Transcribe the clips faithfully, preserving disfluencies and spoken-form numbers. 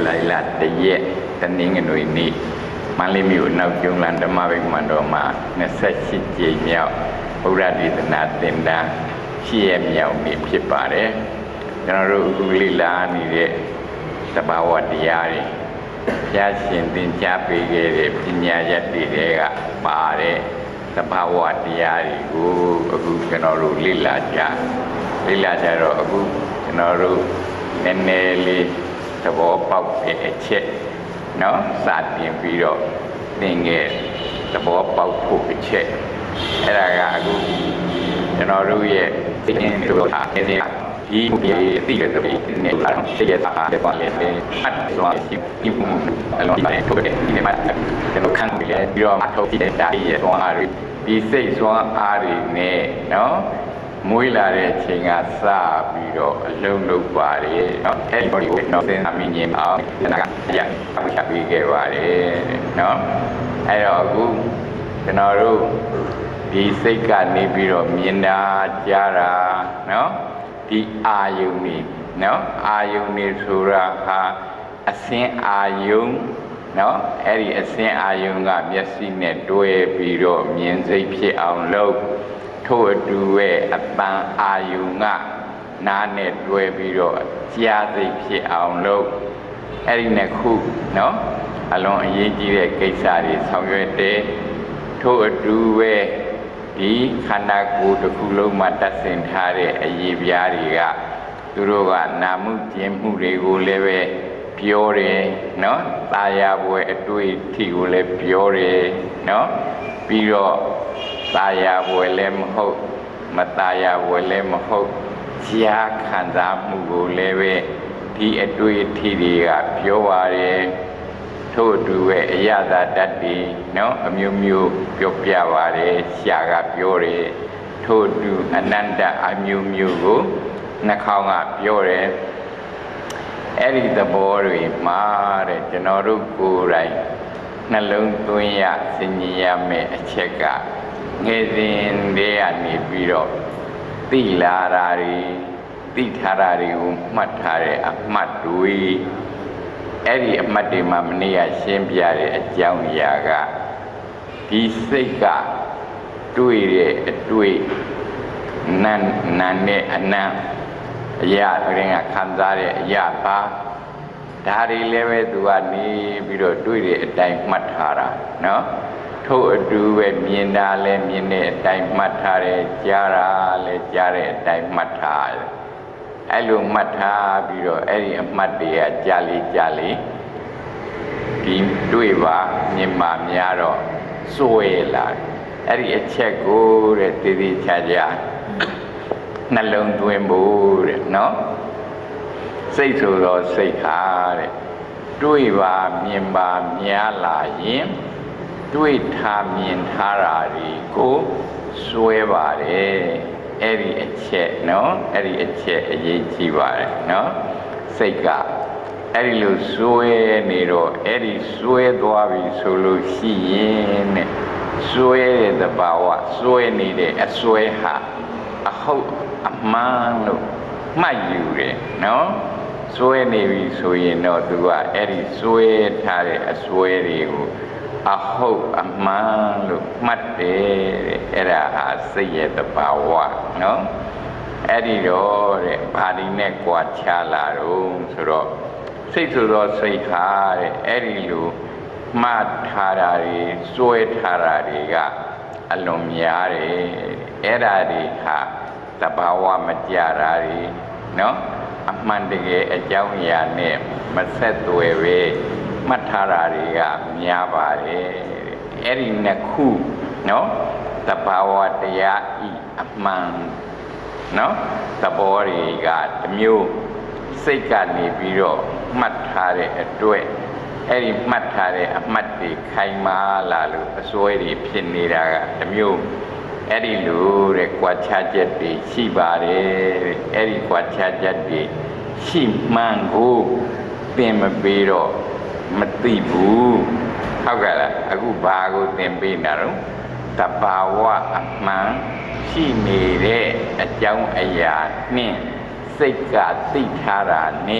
来啦的耶，但您个内尼，马里米有那中兰的马维曼多马，那十七节苗，乌拉迪的那点哒，七苗米皮巴嘞，然后乌里拉尼嘞，สภาวะတရားတွေဘုရားရှင်သင်ကြားပေးခဲ့တဲ့ပညာရပ်တွေတွေကပါတဲ့သဘာဝတရားတွေကိုအခုကျွန်တော်တို့လေ့လာကြလေ့လာကြတော့အခုကျွန်တော်တို့နည်းနည်းလေးသဘောပေါက်တဲ့အချက်เนาะစတင်ပြီးတော့သင်ခဲ့သဘောပေါက်ဖို့အချက်အဲ့ဒါကအခုကျွန်တော်တို့ရဲ့သိရင်တို့အားအဲ့ဒီဒီဒီဒီတဲ့ဒီနဲ့လာတော့သိရတာတဲ့ပါလေအတ်ဆိုအဒီဘုံအလုံးတိုင်းထုတ်တယ်ဒီမှာကျွန်တော်ခံပြီးလဲပြီးတော့အထုတ်ကြည့်တဲ့ဒါရဲ့သွားအားတွေဒီစိတ်သွားအားတွေနဲ့နော်မွေးလာတဲ့အချိန်ကစပြီးတော့အလုံးလုံးပါတယ်နော်အဲ့ဒီဘောဒီကိုနော်သင်အမိမြင်အောင်ကျွန်တော်ကရအချပေးခဲ့ပါတယ်နော်အဲ့တော့အခုကျွန်တော်တို့ဒီစိတ်ကနေပြီးတော့မြင်တာကြားတာနော်ဒီအာယုန်นี่เนาะအာယုန်นี่ဆိုတာဟာအစင်းအာယုန်เนาะအဲ့ဒီအစင်းအာယုန်ကမျက်စိနဲ့တွဲပြီးတော့မြင်စိတ်ဖြစ်အောင်လုပ်ထို့အတူပဲအပန်းအာယုန်ကနားနဲ့တွဲပြီးတော့ကြားစိတ်ဖြစ်အောင်လုပ်အဲ့ဒီနှစ်ခုเนาะအလွန်အရေးကြီးတဲ့ကိစ္စတွေဆောင်ရွက်တယ်ထို့အတူပဲဒီခန္ဓာကိုယ်တစ်ခုလုံးမှာတတ်ဆင်ထားတဲ့အရေးပြားတွေကသူတို့ကနာမှုကျင်မှုတွေကိုလည်းပဲပြောတယ်နော်ตายာပွဲအတွေ့အထိကိုလည်းပြောတယ်နော်ပြီးတော့ตายာပွဲလည်းမဟုတ်မตายာပွဲလည်းမဟုတ်ကြားခံစားမှုကိုလည်းပဲဒီအတွေ့အထိတွေကပြောပါတယ်ထို့အတူပဲအရသာတတ်တယ်နော်အမျိုးမျိုးပြောပြပါတယ်ရှားကပြောတယ်ထို့အတူအနန္တအမျိုးမျိုးကိုနှာခေါင်းကပြောတယ်အဲ့ဒီသဘောတွေမှာတဲ့ကျွန်တော်တို့ကိုယ်တိုင်နှလုံးသွင်းရစဉ်းကျင်ရမယ့်အချက်ကငယ်စဉ်တည်းကနေပြီးတော့သိလာတာတွေသိထားတာတွေကိုမှတ်ထားတဲ့အမှတ်တွေအဲ့ဒီအမှတ်တွေမှာမနေ့ကရှင်းပြတဲ့အကြောင်းအရာကဒီစိတ်ကတွေ့တဲ့အတွေ့နန်းနန်းနဲ့အနံ့အရာတွေကခံစားတဲ့အရာပါဒါတွေလည်းပဲသူကနေပြီးတော့တွေ့တဲ့အတိုင်းမှတ်ထားတာနော်ထို့အတူပဲမြင်တာလည်းမြင်တဲ့အတိုင်းမှတ်ထားတယ်ကြားတာလည်းကြားတဲ့အတိုင်းမှတ်ထားတယ်အဲ့လိုမှတ်ထားပြီးတော့အဲ့ဒီအမှတ်တွေကကြာလေကြာလေဒီတွေ့ပါမြင်ပါများတော့စွဲလာအဲ့ဒီအချက်ကိုတဲ့တည်တည်ချာချာနှလုံးသွင်းဖို့တဲ့နော်စိတ်ဆိုတော့စိတ်ဟာတဲ့တွေ့ပါမြင်ပါများလာရင်တွေ့ထားမြင်ထားတာဒီကိုစွဲပါတယ်အဲ့ဒီအချက်နော်အဲ့ဒီအချက်အရေးကြီးပါတယ်နော်စိတ်ကအဲ့ဒီလိုစွဲနေတော့အဲ့ဒီစွဲသွားပြီဆိုလို့ရှိရင်တဲ့စွဲတဲ့သဘာဝစွဲနေတဲ့အစွဲဟာအဟုတ်အမှန်လို့မှတ်ယူတယ်နော်စွဲနေပြီဆိုရင်တော့သူကအဲ့ဒီစွဲထားတဲ့အစွဲတွေကိုအဟုတ်အမှန်လို့မှတ်တယ်တဲ့အဲ့ဒါဟာစိတ်ရဲ့သဘာဝနော်အဲ့ဒီတော့တဲ့ဘာဒီနဲ့ကြွားချလာတော့ဆိုတော့စိတ်ဆိုတော့စိတ်ဟာတဲ့အဲ့ဒီလိုမှတ်ထားတာတွေစွဲထားတာတွေကအလွန်များတယ်အဲ့ဒါတွေဟာသဘာဝမကြတာတွေနော်အမှန်တကယ်အကြောင်းအရာနဲ့မဆက်သွယ်ပဲမှတ်ထားတာတွေကများပါတယ်အဲ့ဒီနှစ်ခုနော်သဘာဝတရားဤအမှန်နော်သဘောတွေကတမျိုးစိတ်ကနေပြီးတော့မှတ်ထားတဲ့အတွက်အဲ့ဒီမှတ်ထားတဲ့အမှတ်တွေခိုင်မာလာလို့အစွဲတွေဖြစ်နေတာကတမျိုးအဲ့ဒီလိုတဲ့ကြွားချချက်တွေရှိပါတယ်အဲ့ဒီကြွားချချက်တွေရှိမှန်ကိုသင်မပေးတော့မသိဘူးဟုတ်ကဲ့လားအခုဘာကိုသင်ပေးနေတာတော့တဘာဝအမှန်ရှိနေတဲ့အကြောင်းအရာနှင့်စိတ်ကသိထားတာနဲ့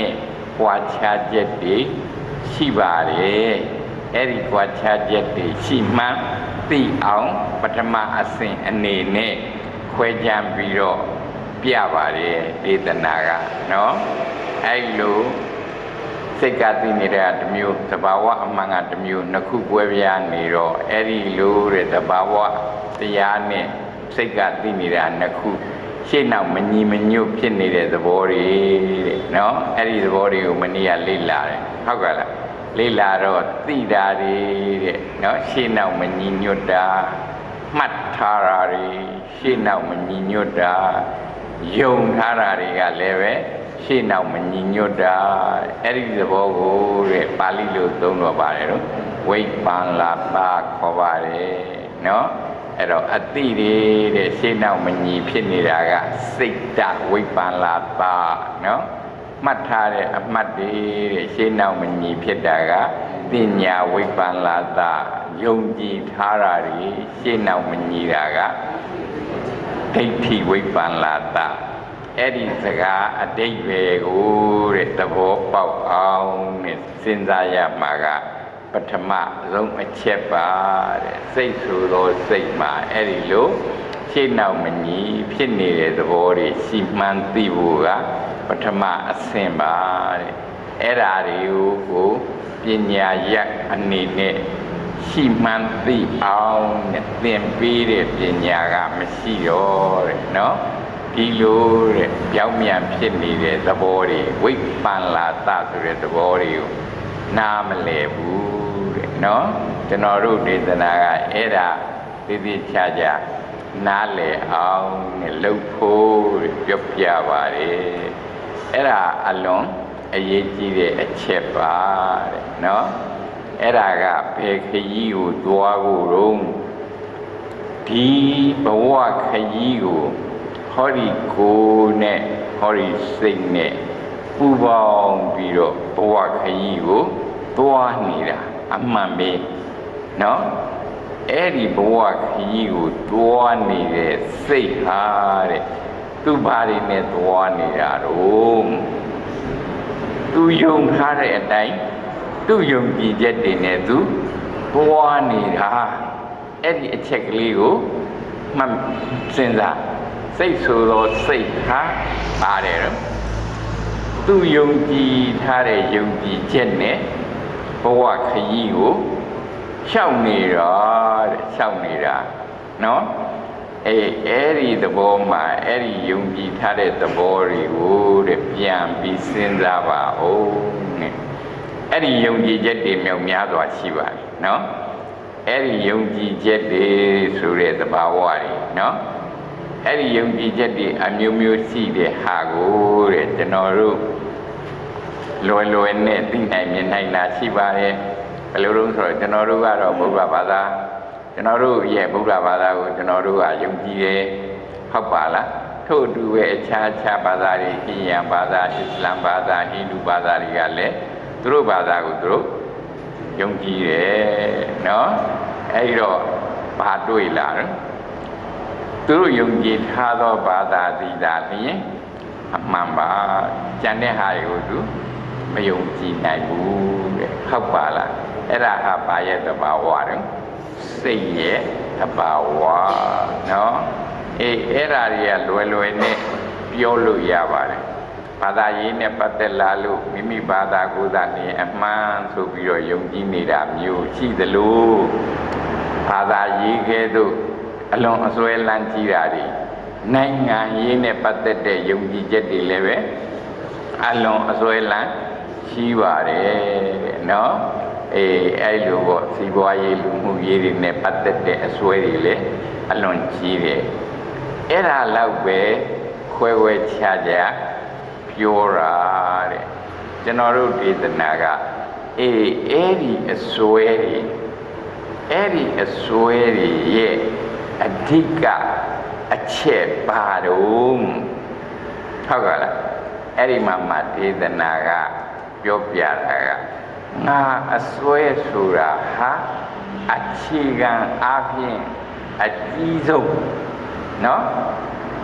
กว่าชาเจ็ดดีชีบาเรเอริกว่าชาเจ็ดดีชีมันตีเอาปฐมอสินอเนเน่ควยจำปีโรเปียบาเรเดตนากะเนาะไอ้ลูစိတ်ကသိနေတဲ့တမျိုးသဘာဝအမှန်ကတမျိုးနှစ်ခုကွဲပြားနေတော့အဲ့ဒီလိုတဲ့သဘာဝတရားနဲ့စိတ်ကသိနေတာနှစ်ခုရှေ့နောက်မညီမညွတ်ဖြစ်နေတဲ့သဘောတွေတဲ့နော်အဲ့ဒီသဘောတွေကိုမနေ့ကလေ့လာတယ်ဟုတ်ကဲ့လားလေ့လာတော့သိတာတွေတဲ့နော်ရှေ့နောက်မညီညွတ်တာမှတ်ထားတာတွေရှေ့နောက်မညီညွတ်တာယုံထားတာတွေကလည်းပဲရှေ့နောက်မညီညွတ်တာအဲ့ဒီသဘောကိုတဲ့ပါဠိလိုသုံးတော့ပါတယ်နော်ဝိပ္ပန္လာတာခေါ်ပါတယ်နော်အဲ့တော့အတိတွေတဲ့ရှေ့နောက်မညီဖြစ်နေတာကစိတ်တဝိပ္ပန္လာတာနော်မှတ်ထားတဲ့အမှတ်တွေတဲ့ရှေ့နောက်မညီဖြစ်တာကပညာဝိပ္ပန္လာတာယုံကြည်ထားတာတွေရှေ့နောက်မညီတာကဒိဋ္ဌိဝိပ္ပန္လာတာအဲ့ဒီစကားအတိတ်ပဲကိုတဲ့သဘောပေါက်အောင်နဲ့စဉ်းစားရမှာကပထမဆုံးအချက်ပါတဲ့စိတ်ဆိုသောစိတ်မှာအဲ့ဒီလိုရှေ့နောက်မညီဖြစ်နေတဲ့သဘောတွေရှိမှန်းသိဖို့ကပထမအဆင့်ပါတဲ့အဲ့ဓာတွေကိုပညာရက်အနေနဲ့ရှိမှန်းသိအောင်နဲ့သင်ပေးတဲ့ပညာကမရှိတော့တဲ့နော်ဒီလိုတဲ့ပြောင်းပြန်ဖြစ်နေတဲ့သဘောတွေဝိပ္ပန္လာတဆိုတဲ့သဘောတွေကိုနားမလည်ဘူးတဲ့နော်ကျွန်တော်တို့ဒေသနာကအဲ့ဒါသိသိချာချာနားလည်အောင်နဲ့လုပ်ဖို့ပြောပြပါတယ်အဲ့ဒါအလွန်အရေးကြီးတဲ့အချက်ပါတဲ့နော်အဲ့ဒါကဘယ်ခရီးကိုသွားဖို့တော့ဒီဘဝခရီးကိုဟောဒီကိုနဲ့ဟောဒီစိတ်နဲ့ပူပေါင်းပြီးတော့ဘဝခရီးကိုသွားနေတာအမှန်ပဲနော်အဲ့ဒီဘဝခရီးကိုသွားနေတဲ့စိတ်ဟာတဲ့သူဘာတွေနဲ့သွားနေတာတော့သူယုံထားတဲ့အတိုင်းသူယုံကြည်ချက်တွေနဲ့သူသွားနေတာအဲ့ဒီအချက်ကလေးကိုမှတ်စဉ်းစားစိတ်ဆိုတော့စိတ်ဟာပါတယ်တော့သူယုံကြည်ထားတဲ့ယုံကြည်ချက်နဲ့ဘဝခရီးကိုရှောက်နေတာတဲ့ရှောက်နေတာနော်အေးအဲ့ဒီသဘောမှာအဲ့ဒီယုံကြည်ထားတဲ့သဘောတွေကိုတဲ့ပြန်ပြီးစဉ်းစားပါဦးနဲ့အဲ့ဒီယုံကြည်ချက်တွေမြောက်များစွာရှိပါတယ်နော်အဲ့ဒီယုံကြည်ချက်တွေဆိုတဲ့သဘာဝတွေနော်အဲ့ဒီယုံကြည်ချက်တွေအမျိုးမျိုးရှိတဲ့ဟာကိုတဲ့ကျွန်တော်တို့လွယ်လွယ်နဲ့သိနိုင်မြင်နိုင်တာရှိပါတယ်ဘယ်လိုလုပ်ဆိုတော့ကျွန်တော်တို့ကတော့ဗုဒ္ဓဘာသာကျွန်တော်တို့ရဲ့ဗုဒ္ဓဘာသာကိုကျွန်တော်တို့ကယုံကြည်တယ်ဟုတ်ပါလားထို့အတူပဲအခြားအခြားဘာသာတွေဟိယံဘာသာအစ္စလာမ်ဘာသာဟိန္ဒူဘာသာတွေကလည်းသူတို့ဘာသာကိုသူတို့ယုံကြည်တယ်နော်အဲ့တော့ဘာတွေ့လာလဲသူတို့ယုံကြည်ထားသောဘာသာသီးတာလျင်အမှန်ပါကျန်တဲ့ဟာတွေကိုသူမယုံကြည်နိုင်ဘူးတဲ့ဟုတ်ပါလားအဲ့ဒါဟာဘာရဲ့သဘာဝလဲစိတ်ရဲ့သဘာဝနော်အေးအဲ့ဒါတွေကလွယ်လွယ်နဲ့ပြောလို့ရပါတယ်ဘာသာရေးနဲ့ပတ်သက်လာလို့မိမိဘာသာကိုယ်သာနေအမှန်ဆိုပြီးတော့ယုံကြည်နေတာမျိုးရှိသလိုဘာသာရေးကဲ့သို့အလွန်အစွဲလန်းကြီးတာတွေနိုင်ငံရေးနဲ့ပတ်သက်တဲ့ယုံကြည်ချက်တွေလည်းပဲအလွန်အစွဲလန်းကြီးပါတယ်တဲ့နော်အေးအဲ့လိုပေါ့စီးပွားရေးလူမှုရေးတွေနဲ့ပတ်သက်တဲ့အစွဲတွေလည်းအလွန်ကြီးတယ်အဲ့ဒါလောက်ပဲခွဲခွဲခြားခြားပြောတာတဲ့ကျွန်တော်တို့ဒေသနာကအေးအဲ့ဒီအစွဲတွေအဲ့ဒီအစွဲတွေရဲ့အဓိကအချက်ပါတော့ဟုတ်ကဲ့လားအဲ့ဒီမှာမှဒေသနာကပြောပြတာကငါအစွဲဆိုတာဟာအခြေခံအားဖြင့်အကြီးဆုံးနော်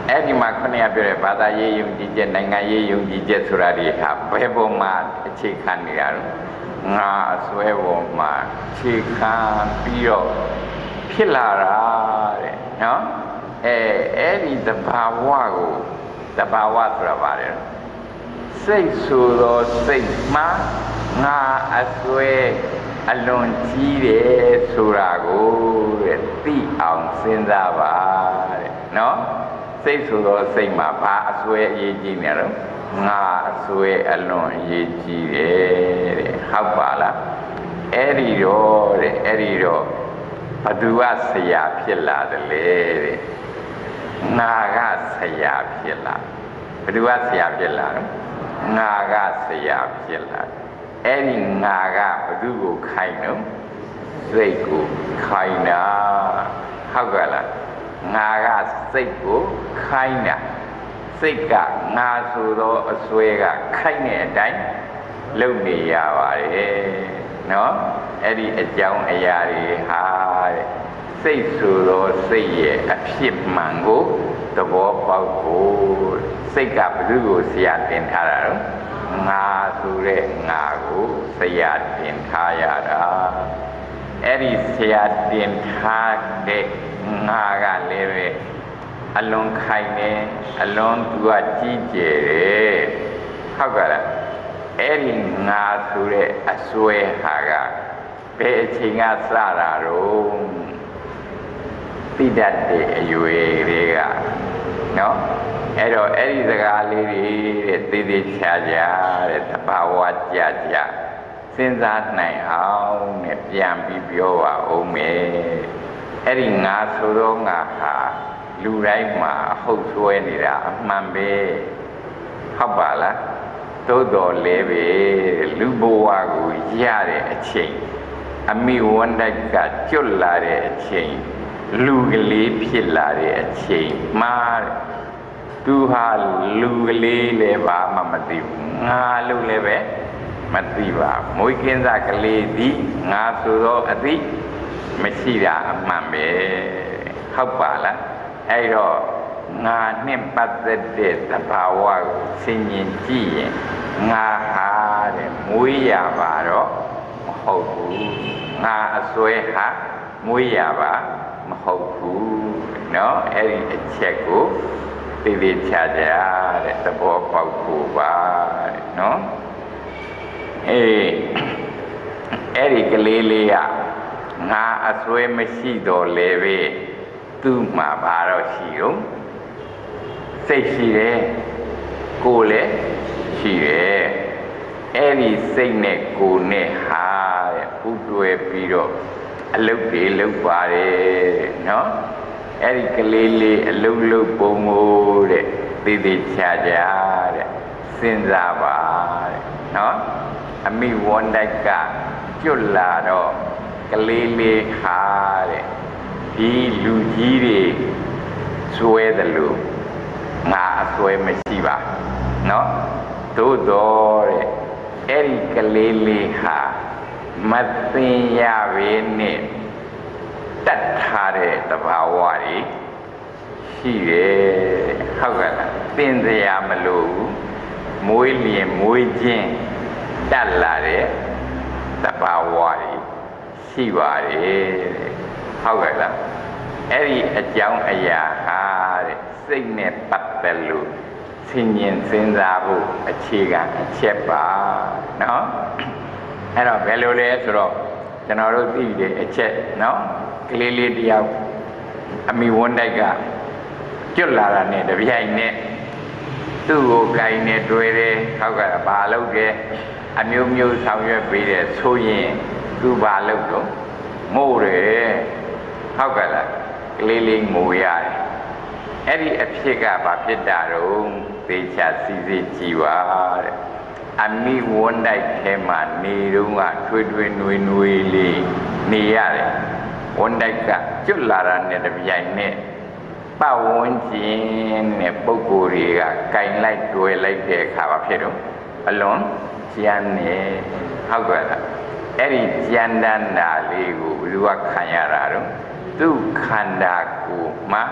ไอ้ที่มาคนนี้เป็นภาษาเยี่ยมจีเจนังไงเยี่ยมจีเจสุรารีครับเพื่อมาเชิขันนี่แล้วงาสวยบมาเชิขันพิโรพิลาราเนาะเออไอ้ที่ตบาวะกูตบาวะสุราบาร์စိတ်ဆိုသောစိတ်မှာငါအစွဲအလွန်ကြီးတယ်ဆိုတာကိုတဲ့သိအောင်စဉ်းစားပါတဲ့နော်စိတ်ဆိုသောစိတ်မှာဘာအစွဲအရေးကြီးနေတော့ငါအစွဲအလွန်အရေးကြီးတယ်တဲ့ဟုတ်ပါလားအဲ့ဒီတော့တဲ့အဲ့ဒီတော့ဘသူကဆရာဖြစ်လာတယ်လေတဲ့ငါကဆရာဖြစ်လာဘသူကဆရာဖြစ်လာတော့ငါကဆရာဖြစ်လာအဲ့ဒီငါကဘသူကိုခိုင်းတော့စိတ်ကိုခိုင်းတာဟုတ်ကဲ့လားငါကစိတ်ကိုခိုင်းတာစိတ်ကငါဆိုတော့အစွဲကခိုင်းတဲ့အတိုင်းလုပ်နေရပါတယ်နော်အဲ့ဒီအကြောင်းအရာတွေဟာတဲ့စိတ်ဆိုတော့စိတ်ရဲ့အဖြစ်မှန်ကိုသဘောပေါက်ဖို့စိတ်ကဘယ်သူကိုဆရာတင်ထားတာတော့ငါဆိုတဲ့ငါကိုဆရာတင်ထားရတာအဲ့ဒီဆရာတင်ထားတဲ့ငါကလည်းပဲအလွန်ခိုင်နေအလွန်သူကကြီးကျယ်တယ်ဟုတ်ကဲ့လားအဲ့ဒီငါဆိုတဲ့အစွဲဟာကဘယ်အချိန်ကစတာတော့သိတတ်တဲ့အရွယ်တွေကနော်အဲ့တော့အဲ့ဒီစကားလေးတွေတဲ့သေသေးချာချာတဲ့တဘာဝကြကြစဉ်းစားနိုင်အောင်နဲ့ပြန်ပြီးပြောပါဦးမယ်အဲ့ဒီငါဆိုတော့ငါဟာလူတိုင်းမှာဟုတ်ဆွဲနေတာအမှန်ပဲဟုတ်ပါလားသို့တော်လည်းပဲလူဘဝကိုရတဲ့အချိန်အမိဝန္တကကျွတ်လာတဲ့အချိန်လူကလေးဖြစ်လာတဲ့အချိန်မှာသူဟာလူကလေးလည်းဘာမှမသိဘူးငါလို့လည်းပဲမသိပါမွေးကင်းစားကလေးသည်ငါဆိုတော့အသိမရှိတာအမှန်ပဲဟုတ်ပါလားအဲ့တော့ငါနဲ့ပတ်သက်တဲ့သဘာဝကိုဆင်ញင်ကြည့်ရင်ငါဟာတဲ့မွေးရပါတော့မဟုတ်ဘူးငါအစွဲဟာမွေးရပါမဟုတ်ဘူးเนาะအဲ့ဒီအချက်ကိုသိသိချာချာတဲ့သဘောပေါက်ဖို့ပါတဲ့เนาะအေးအဲ့ဒီကလေးလေးကငါအစွဲမရှိတော့လေပဲသူ့မှာဘာတော့ရှိတော့စိတ်ရှိတယ်ကိုယ်လည်းရှိတယ်အဲ့ဒီစိတ်နဲ့ကိုယ်နဲ့ဟာတဲ့ပူတွဲပြီးတော့အလုတ်တွေလုတ်ပါတယ်နော်အဲ့ဒီကလေးလေးအလုတ်လုတ်ပုံမို့တဲ့သေသေးချာချာတဲ့စဉ်းစားပါတဲ့နော်အမိဝန္တကကျွတ်လာတော့ကလေးလေးဟာတဲ့ဒီလူကြီးတွေစွဲတယ်လို့ငါအစွဲမရှိပါနော်သို့တော်တဲ့အဲ့ဒီကလေးလေးဟာမသိရပဲနဲ့တတ်ထားတဲ့သဘာဝတွေရှိတယ်ဟုတ်ကဲ့လားသင်စရာမလိုဘူးမွေးလျင်မွေးခြင်းတတ်လာတဲ့သဘာဝတွေရှိပါတယ်ဟုတ်ကဲ့လားအဲ့ဒီအကြောင်းအရာဟာတဲ့စိတ်နဲ့ပတ်သက်လို့ဆင်ញင်စဉ်းစားဖို့အခြေခံအချက်ပါနော်အဲ့တော့ဘယ်လိုလဲဆိုတော့ကျွန်တော်တို့သိတဲ့အချက်နော်ကလေးလေးတယောက်အမိဝန်းတိုက်ကကျွတ်လာတာနဲ့တပြိုင်နဲ့သူ့ကိုကိုင်နေတွေ့တယ်ဟုတ်ကဲ့ဘာလုပ်တယ်အမျိုးမျိုးဆောင်ရွက်ပေးတယ်ဆိုရင်သူဘာလုပ်တော့မို့တယ်ဟုတ်ကဲ့လားကလေးလေးငိုရတယ်အဲ့ဒီအဖြစ်ကဘာဖြစ်တာတော့သေချာစီစစ်ကြည့်ပါတဲ့အမိဝန်းတိုက်ထဲမှာနေတော့ကထွေထွေနွေနွေလေးနေရတယ်ဝန်းတိုက်ကကျွတ်လာတာနဲ့တပြိုင်နဲ့ပတ်ဝန်းကျင်နဲ့ပုံကိုယ်တွေကကင်လိုက်တွဲလိုက်တဲ့အခါဘာဖြစ်တော့အလွန်ကျန်းနေဟုတ်ကဲ့လားအဲ့ဒီကျန်းတန်းတာလေးကိုဘယ်သူကခံရတာတော့သူ့ခန္ဓာကိုယ်မှာ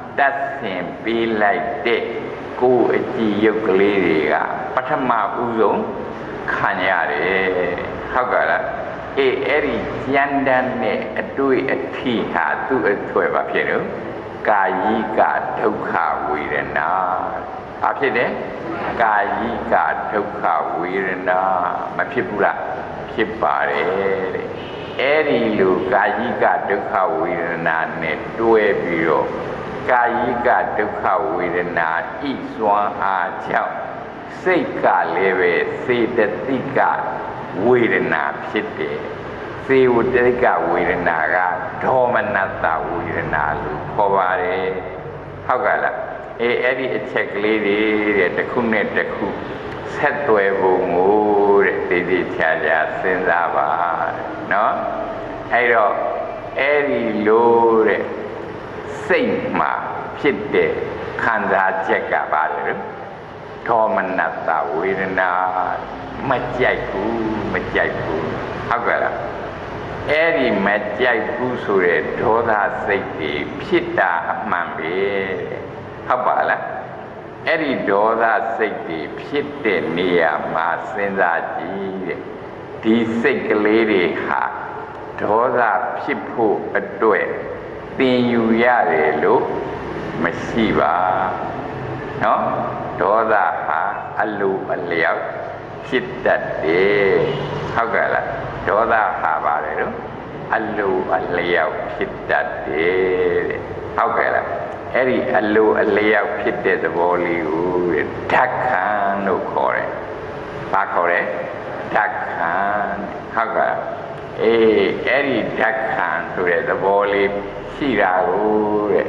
ตัดสินปีไล่เด็กกูอจียกลีเรียปฐมอุโสขันยาเรเขาก็ละเอเอริยันดันเนี่ยด้วยอธิหาตัวถวยแบบนี้รู้กายิกาทุกขาวิรณาแบบนี้เนี่ยกายิกาทุกขาวิรณาไม่ผิดบุระผิดบาเรเอริลูกายิกาทุกขาวิรณาเนี่ยด้วยบิโรกายิกาทุกขาวิรณาอิสวาอาเจ้าစိတ်ကလည်းပဲစေတသိကဝေဒနာဖြစ်တယ်စေဝတ္တိကဝေဒနာကဒေါမနတဝေဒနာလို့ခေါ်ပါတယ်ဟုတ်ကဲ့လားအေးအဲ့ဒီအချက်ကလေးတွေတဲ့တစ်ခုနဲ့တစ်ခုဆက်သွယ်ပုံကိုတဲ့တည်တည်ချာချာစဉ်းစားပါနော်အဲ့တော့အဲ့ဒီလိုတဲ့စိတ်မှာဖြစ်တဲ့ခံစားချက်ကပါတယ်လို့ဒေါမနတဝေဒနာမကြိုက်ဘူးမကြိုက်ဘူးဟုတ်ကဲ့လားအဲ့ဒီမကြိုက်ဘူးဆိုတဲ့ဒေါသစိတ်တွေဖြစ်တာအမှန်ပဲဟုတ်ပါလားအဲ့ဒီဒေါသစိတ်တွေဖြစ်တဲ့နေရာမှာစဉ်းစားကြည့်တဲ့ဒီစိတ်ကလေးတွေဟာဒေါသဖြစ်ဖို့အတွက်သင်ယူရတယ်လို့မရှိပါနော်ဒေါသဟာအလိုအလျောက်ဖြစ်တတ်တယ်ဟုတ်ကဲ့လားဒေါသဟာပါတယ်လို့အလိုအလျောက်ဖြစ်တတ်တယ်တဲ့ဟုတ်ကဲ့လားအဲ့ဒီအလိုအလျောက်ဖြစ်တဲ့သဘောလေးကိုဓာတ်ခံလို့ခေါ်တယ်ဘာခေါ်လဲဓာတ်ခံဟုတ်ကဲ့အေးအဲ့ဒီဓာတ်ခံဆိုတဲ့သဘောလေးရှိတာကိုတဲ့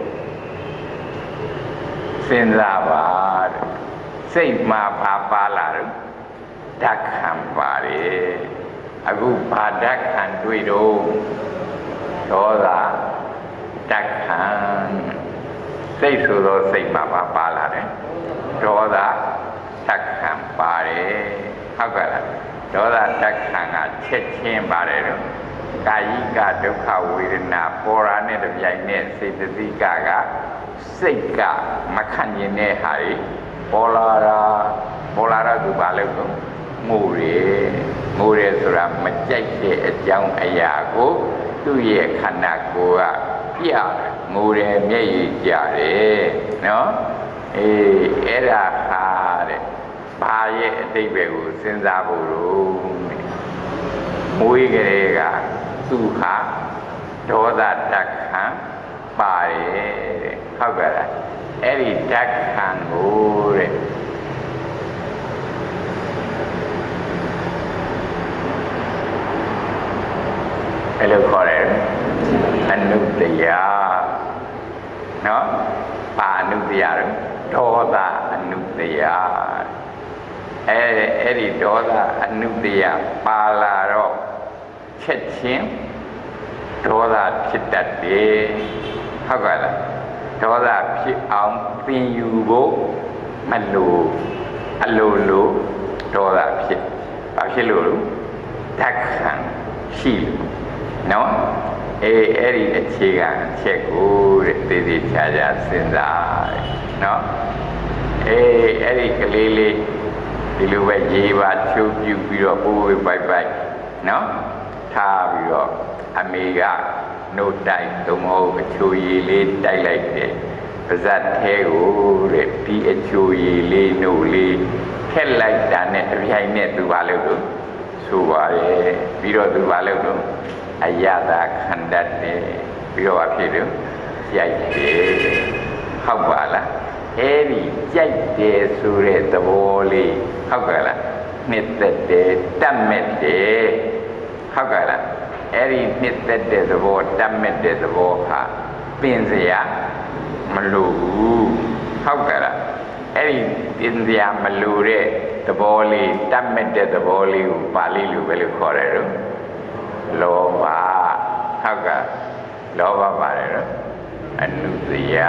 စဉ်းစားပါတဲ့စိတ်မှာဘာပါလာတော့ဓာတ်ခံပါတယ်အခုဘာဓာတ်ခံတွေ့တော့ဒေါသဓာတ်ခံစိတ်ဆိုတော့စိတ်မှာဘာပါလာတယ်ဒေါသဓာတ်ခံပါတယ်ဟုတ်ကဲ့လားဒေါသဓာတ်ခံကချက်ချင်းပါတယ်တော့ကာယိကဒုက္ခဝေဒနာပေါ်ရာနဲ့တပြိုင်နက်စေတသိကကစိတ်ကမခံရင်တဲ့ဟာတွေပေါ်လာတာပေါ်လာတာသူဘာလို့လဲငိုတယ်ငိုတယ်ဆိုတာမကြိုက်တဲ့အကြောင်းအရာကိုသူ့ရဲ့ခန္ဓာကိုယ်ကပြငိုတယ်မျက်ရည်ကျတယ်နော်အေးအဲ့ဒါဟာတဲ့ဘာရဲ့အတိတ်ပဲကိုစဉ်းစားဖို့လို့မွေးကလေးကသူ့ဟာဒေါသဓာတ်ခံပါတယ်တဲ့ဟုတ်ကဲ့လားအဲ့ဒီဓာတ်ခံကိုတဲ့အဲ့လိုခေါ်တယ်အနုတ္တယနော်ပါအနုတ္တယဒေါသအနုတ္တယအဲ့အဲ့ဒီဒေါသအနုတ္တယပါလာတော့ချက်ချင်းဒေါသဖြစ်တတ်တယ်ဟုတ်ကဲ့လားဒေါသဖြစ်အောင်သင်ယူဖို့မလိုအလိုလိုဒေါသဖြစ်ဘာဖြစ်လို့လဲဓာတ်ခံရှိလို့နော်အေးအဲ့ဒီအခြေခံအချက်ကိုတဲ့တည်တည်ချာချာစဉ်းစားတယ်နော်အေးအဲ့ဒီကလေးလေးဒီလိုပဲရေပါချိုးပြူပြီးတော့ပိုးဝေးပိုက်ပိုက်နော်ထားပြီးတော့အမေကနှုတ်တိုက်သုံးဟုတ်အချိုရည်လေးတိုက်လိုက်တယ်ပါဇက်သေးကိုတဲ့ဒီအချိုရည်လေးနှုတ်လေးထက်လိုက်တာနဲ့တပြိုင်နဲ့သူပါလို့လို့ဆိုပါရဲ့ပြီးတော့သူပါလို့လို့အယတာခန္ဓာနဲ့ပြီးတော့အဖြစ်လို့ကြိုက်တယ်ဟုတ်ပါလားအဲ့ဒီကြိုက်တယ်ဆိုတဲ့သဘောလေးဟုတ်ကဲ့လားနှစ်သက်တယ်တတ်မဲ့တယ်ဟုတ်ကဲ့လားအဲ့ဒီနှစ်သက်တဲ့သဘောတတ်မဲ့တဲ့သဘောဟာပင်စရာမလိုဘူးဟုတ်ကဲ့လားအဲ့ဒီပင်စရာမလိုတဲ့သဘောလေးတတ်မဲ့တဲ့သဘောလေးကိုပါဠိလိုပဲလို့ခေါ်တယ်တော့လောဘဟုတ်ကဲ့လောဘပါတယ်တော့အနုတ္တယ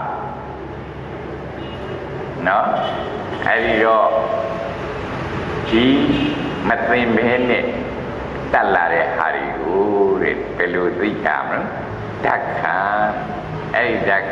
နော်အဲ့ဒီတော့ဒီမသိမင်းနဲ့တက်လာတဲ့ဟာတွေကိုတဲ့ဘယ်လိုသိကြမလဲဓာတ်ခံအဲ့ဒီဓာတ်ခံဟာ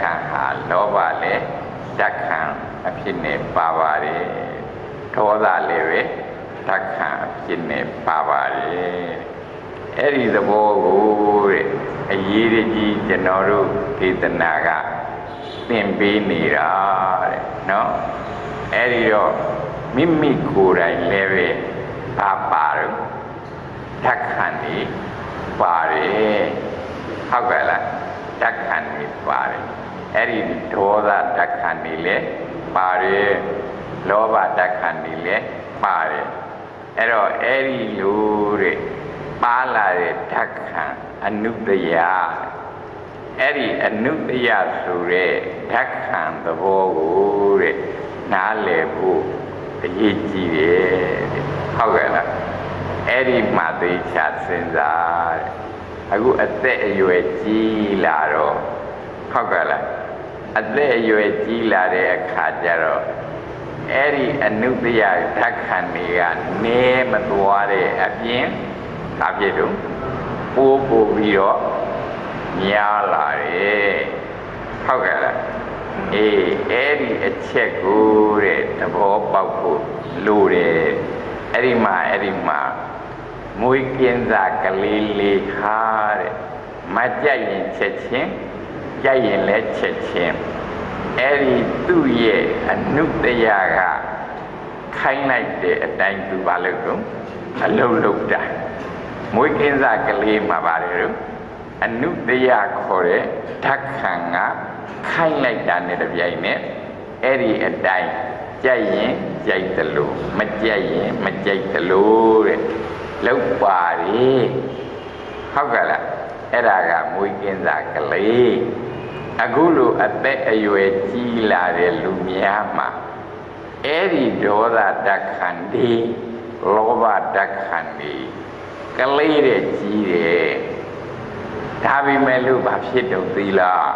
လောဘလည်းဓာတ်ခံအဖြစ်နဲ့ပါပါတယ်ဒေါသလည်းပဲဓာတ်ခံအဖြစ်နဲ့ပါပါတယ်အဲ့ဒီသဘောကိုတဲ့အရေးကြီးကျွန်တော်တို့ဒေသနာကသင်ပေးနေတာတဲ့နော်အဲ့ဒီတော့မိမိကိုယ်တိုင်လည်းပဲပါပါတော့ဓာတ်ခံနေပါတယ်ဟုတ်ကဲ့လားဓာတ်ခံနေပါတယ်အဲ့ဒီဒေါသဓာတ်ခံနေလေပါတယ်လောဘဓာတ်ခံနေလေပါတယ်အဲ့တော့အဲ့ဒီလိုတဲ့ပါလာတဲ့ဓာတ်ခံအနုတ္တယအဲ့ဒီအနုတ္တယဆိုတဲ့ဓာတ်ခံသဘောကိုတဲ့နားလည်ဖို့အရေးကြီးတယ်တဲ့ဟုတ်ကဲ့လားအဲ့ဒီမှသိချစဉ်းစားတဲ့အခုအသက်အရွယ်ကြီးလာတော့ဟုတ်ကဲ့လားအသက်အရွယ်ကြီးလာတဲ့အခါကျတော့အဲ့ဒီအနုတ္တယဓာတ်ခံတွေကနေမသွားတဲ့အပြင်အပြည့်တော့ပိုးပို့ပြီးတော့များလာတယ်ဟုတ်ကဲ့လားအေးအဲ့ဒီအချက်ကိုတဲ့သဘောပေါက်ဖို့လိုတယ်အဲ့ဒီမှာအဲ့ဒီမှာမွေးကင်းစားကလေးလေးခါတဲ့မကြိုက်ရင်ချက်ချင်းကြိုက်ရင်လည်းချက်ချင်းအဲ့ဒီသူ့ရဲ့အနုတ္တယကခိုင်းလိုက်တဲ့အတိုင်းသူပါလို့တော့အလုံးလုံးတာမွေးကင်းစားကလေးမှာပါတယ်လို့အနုတ္တယခေါ်တဲ့ဓာတ်ခံကခိုင်းလိုက်တာနဲ့တပြိုင်နက်အဲ့ဒီအတိုင်းကြိုက်ရင်ကြိုက်တယ်လို့မကြိုက်ရင်မကြိုက်တယ်လို့တဲ့လောက်ပါလေဟုတ်ကဲ့လားအဲ့ဒါကမွေးကင်းစားကလေးအခုလိုအသက်အရွယ်ကြီးလာတဲ့လူများမှာအဲ့ဒီဒေါသဓာတ်ခံဒီလောဘဓာတ်ခံဒီကလေးတဲ့ကြီးတယ်ဒါပေမဲ့လို့ဘာဖြစ်တော့သီလား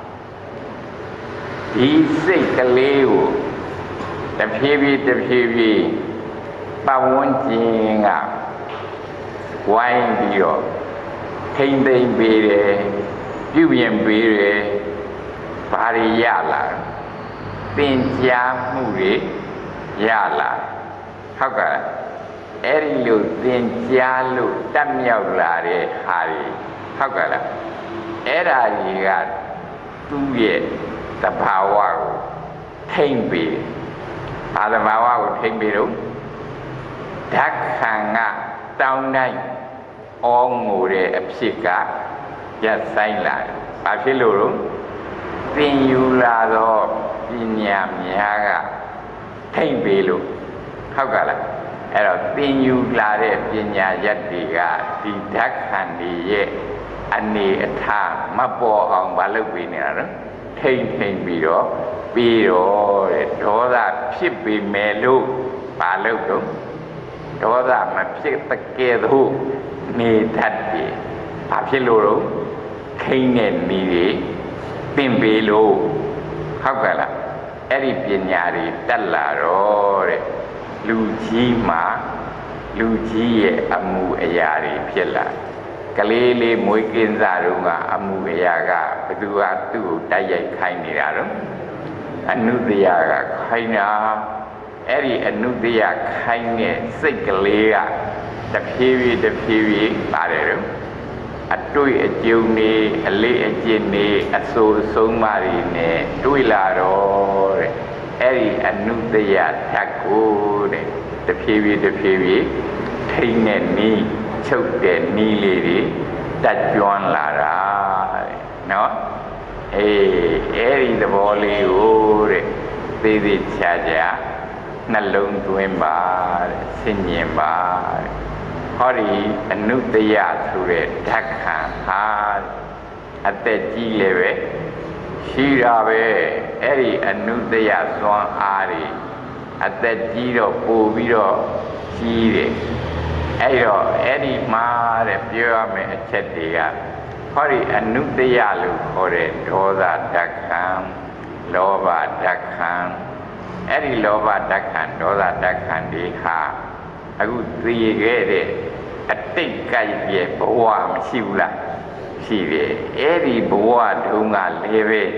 ဒီစိတ်ကလေးကိုတဖြည်းဖြည်းတဖြည်းဖြည်းပတ်ဝန်းကျင်ကဝိုင်းပြီးတော့ထိမ့်သိမ့်ပေးတယ်ပြုပြင်ပေးတယ်ဘာတွေရလာသင်ကြားမှုတွေရလာဟုတ်ကဲ့အဲ့ဒီလိုသင်ကြားလို့တတ်မြောက်လာတဲ့ဟာတွေဟုတ်ကဲ့လားအဲ့ဒါကြီးကသူ့ရဲ့သဘာဝကိုထိမ့်ပေးဘာသဘာဝကိုထိမ့်ပေးတော့ဓာတ်ခံကတောင်းတိုင်းဩငိုတဲ့အဖြစ်ကရပ်ဆိုင်လာတယ်ဘာဖြစ်လို့လဲသင်ယူလာသောပညာများကထိမ့်ပေးလို့ဟုတ်ကဲ့လားအဲ့တော့သင်ယူလာတဲ့ပညာရက်တွေကဒီဓာတ်ခံတွေရဲ့အနေအထားမပေါ်အောင်မလုပ်ပေးနေတာနော်ထိမ့်ထိမ့်ပြီးတော့ပြီးတော့တဲ့ဒေါသဖြစ်ပေမဲ့လို့မလုပ်တော့ဒေါသမဖြစ်တကယ်တော့နေတတ်တယ်ဘာဖြစ်လို့တော့ခိမ့်တဲ့နေတွေပင်ပေးလို့ဟုတ်ကဲ့လားအဲ့ဒီပညာတွေတက်လာတော့တဲ့လူကြီးမှာလူကြီးရဲ့အမှုအရာတွေဖြစ်လာကလေးလေးမွေးကင်းစားတော့ကအမှုအရာကဘသူကသူ့ကိုတိုက်ရိုက်ခိုင်းနေတာတော့အနုတ္တယကခိုင်းတာအဲ့ဒီအနုတ္တယခိုင်းတဲ့စိတ်ကလေးကတဖြည်းဖြည်းတဖြည်းဖြည်းပါတယ်တော့အတွေ့အကြုံနေအလေးအကျင့်နေအဆိုးအဆုံးမတွေနဲ့တွေ့လာတော့တဲ့အဲ့ဒီအနုတ္တယဓာတ်ကိုတဲ့တဖြည်းဖြည်းတဖြည်းဖြည်းထိမ့်တဲ့နီးချုပ်တဲ့နီးလေးတွေတက်ကြွလာတာတဲ့နော်အေးအဲ့ဒီသဘောလေးကိုတဲ့သေးသေးချာချာနှလုံးသွင်းပါတဲ့ဆင်ញင်ပါတဲ့ဟောဒီအနုတ္တယဆိုတဲ့ဓာတ်ခံဟာအသက်ကြီးလည်းပဲရှိတာပဲအဲ့ဒီအနုတ္တယစွမ်းအားတွေအသက်ကြီးတော့ပို့ပြီးတော့ကြီးတယ်အဲ့တော့အဲ့ဒီမှာတဲ့ပြောရမယ့်အချက်တွေကဟောဒီအနုတ္တယလို့ခေါ်တဲ့ဒေါသဓာတ်ခံလောဘဓာတ်ခံအဲ့ဒီလောဘဓာတ်ခံဒေါသဓာတ်ခံတွေဟာအခုသိခဲ့တဲ့အတိတ်ကရဲ့ဘဝမရှိဘူးလားရှိတယ်အဲ့ဒီဘဝတုန်းကလည်းပဲ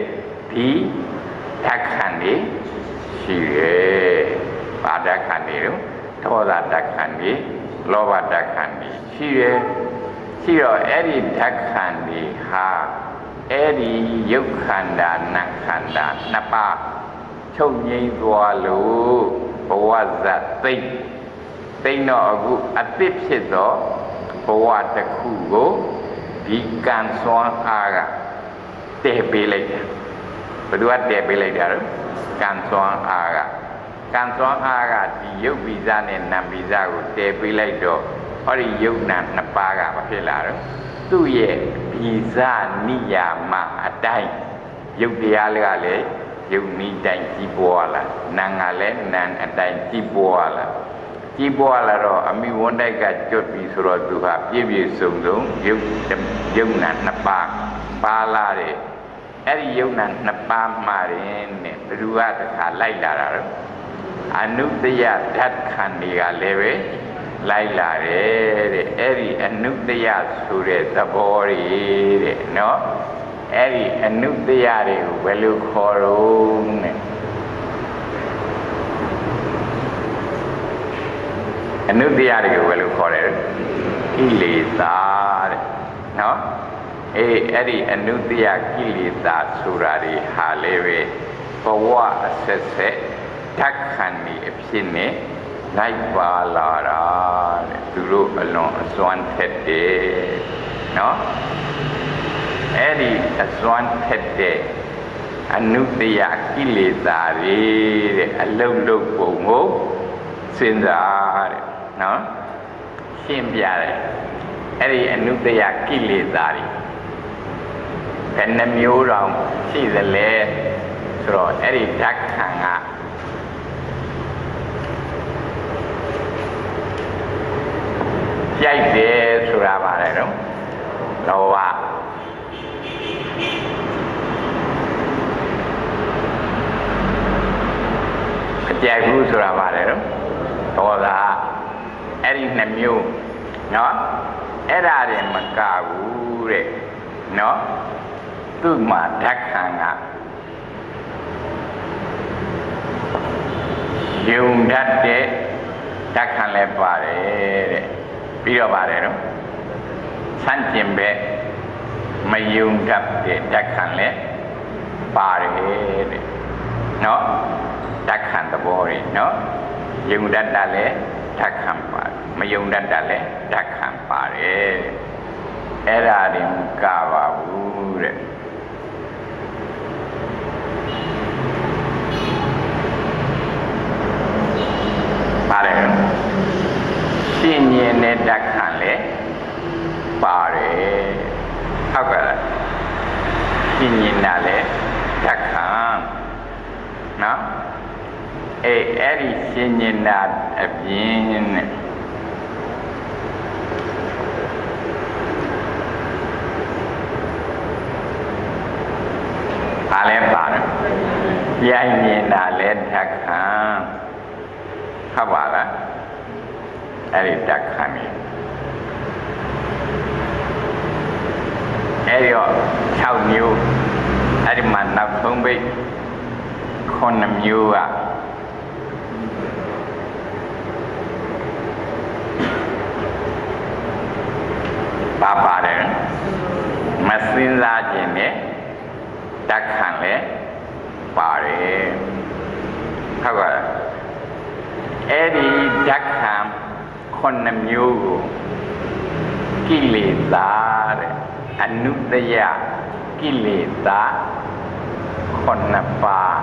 ที่ทักขันนี้ชีเร่บาทักขันนี้รู้โทษทักขันนี้โลภทักขันนี้ชีเร่ชีโร่เอริทักขันนี้ฮะเอริยุคขันดานักขันดานับปะช่วงนี้ตัวรู้บวชจะติงติงเนาะกูอติปสิโตบวชตะคู่กูดีการสอนอากาเตะไปเลยบดูว่าเตะไปเลยเดี๋ยวการสอนอากาการสอนอากาที่ยุควิจารณ์เนี่ยนำวิจารณ์กูเตะไปเลยเดี๋ยวพอดียุคนั้นนับปากาประเภทละตู้เย่วิจารณ์นิยามมาได้ยุคเดียวเลยเลยยุคนี้ใจจีบัวละนางอะไรนางอะไรจีบัวละจีบัวละเราอมีวันใดก็จุดวิสุรตุภาพยี่วิสุงสุงยุคยุคนั้นนับปากปาลาเรไอ้ยุคนั้นนับปากมาเรนเนี่ยรู้ว่าจะขาดไล่ละเราอนุตยาทัดขันดีกันเลยเว้ไล่ละเรไอ้อนุตยาสุเรตบอรีเนาะไอ้อนุตยาเรื่องเวลุขอรุงเนี่ยอนุตยาเรื่องเวลุขอเลยกิเลสาเนาะเอไอ้อนุตยากิเลสาสุรารีหาเลเวเพราะว่าเสเสทักขันนี้พิเนไล่บาลาราตุรุอลอนสวนเทเดเนาะไอ้สวนเทเดอนุตยากิเลสารีอารมณ์ลุกปุ่งุสินดาเนาะชิมยาเลยไอ้อนุตยากิเลสารีเป็นน้ำมิวเราที่จะเล่สโลไอ้ทักขังอ่ะใจเดือดสุราบาเลยเนาะเราว่าใจรู้สุราบาเลยเนาะตัวละไอ้นี่มิวเนาะไอ้ราเรื่องมันกาบูเลยเนาะตู้มาทักขังอ่ะยุงดัดเดทักขังเลยบาเลยပြီးတော့ပါတယ်နော်ဆန့်ကျင်ပဲမယုံတတ်တဲ့ဓာတ်ခံလဲပါတယ်တဲ့နော်ဓာတ်ခံသဘောတွေနော်ယုံတတ်တာလဲဓာတ်ခံပါတယ်မယုံတတ်တာလဲဓာတ်ခံပါတယ်အဲ့ဒါတွေမကပါဘူးတဲ့ပါတယ်ရှင်းရင်နဲ့ဓာတ်ခံလဲပါတယ်ဟုတ်ကဲ့ရှင်းရင်နာလဲဓာတ်ခံနော်အေးအဲ့ဒီရှင်းရင်နာအပြင်နဲ့ပါလဲပါတယ်ရိုက်ရင်နာလဲဓာတ်ခံဟုတ်ပါလားအဲ့ဒီဓာတ်ခံနေအဲ့ဒီတော့၆မျိုးအဲ့ဒီမှာနောက်ဆုံးပိတ်ခုနှစ်မျိုးကပါပါတယ်မစင်းစားခြင်းနဲ့ဓာတ်ခံလဲပါတယ်ဟုတ်ကဲ့အဲ့ဒီဓာတ်ခံခုနှစ်မျိုးကိုကိလေသာတဲ့အနုတ္တယကိလေသာခုနှစ်ပါး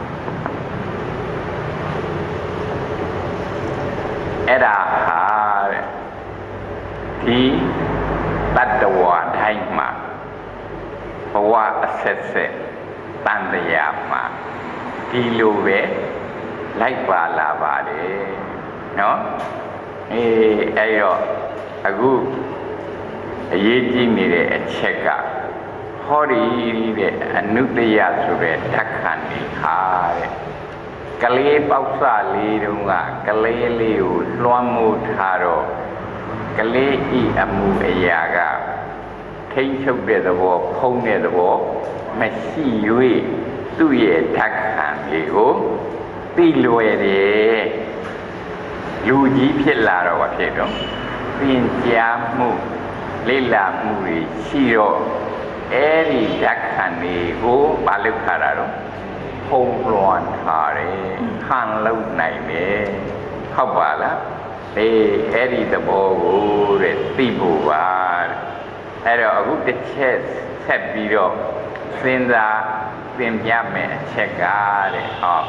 အဲ့ဒါဟာတဲ့ဒီတတ္တဝါတိုင်းမှာဘဝအဆက်ဆက်တန်တရားမှာဒီလိုပဲလိုက်ပါလာပါတယ်နော်အေးအဲ့တော့အခုအရေးကြီးနေတဲ့အချက်ကဟောဒီတဲ့အနုတ္တယဆိုတဲ့ဓာတ်ခံနေဟာတဲ့ကလေးပေါက်စလေးတုန်းကကလေးလေးကိုလွှမ်းမိုးထားတော့ကလေးဤအမှုအရာကထိမ့်ချုပ်တဲ့သဘောဖုံးတဲ့သဘောမရှိ၍ตู้เย่ทักขันเลยโอ้ตีรวยเลยลูจีพิลาเราว่าเพียงเป็นจามุลีลามุริชิโรเอริทักขันเลยโอ้บาลุคาราโรพงร้อนหาเรขันเล่าไหนเม่เข้าบาละเอเอริตะโบโอ้เรตีบูวาเอเราอุตเชสเซบิโรเซนซาเป็นยาเม่เชกาเรอ๋อ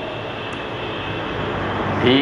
ที่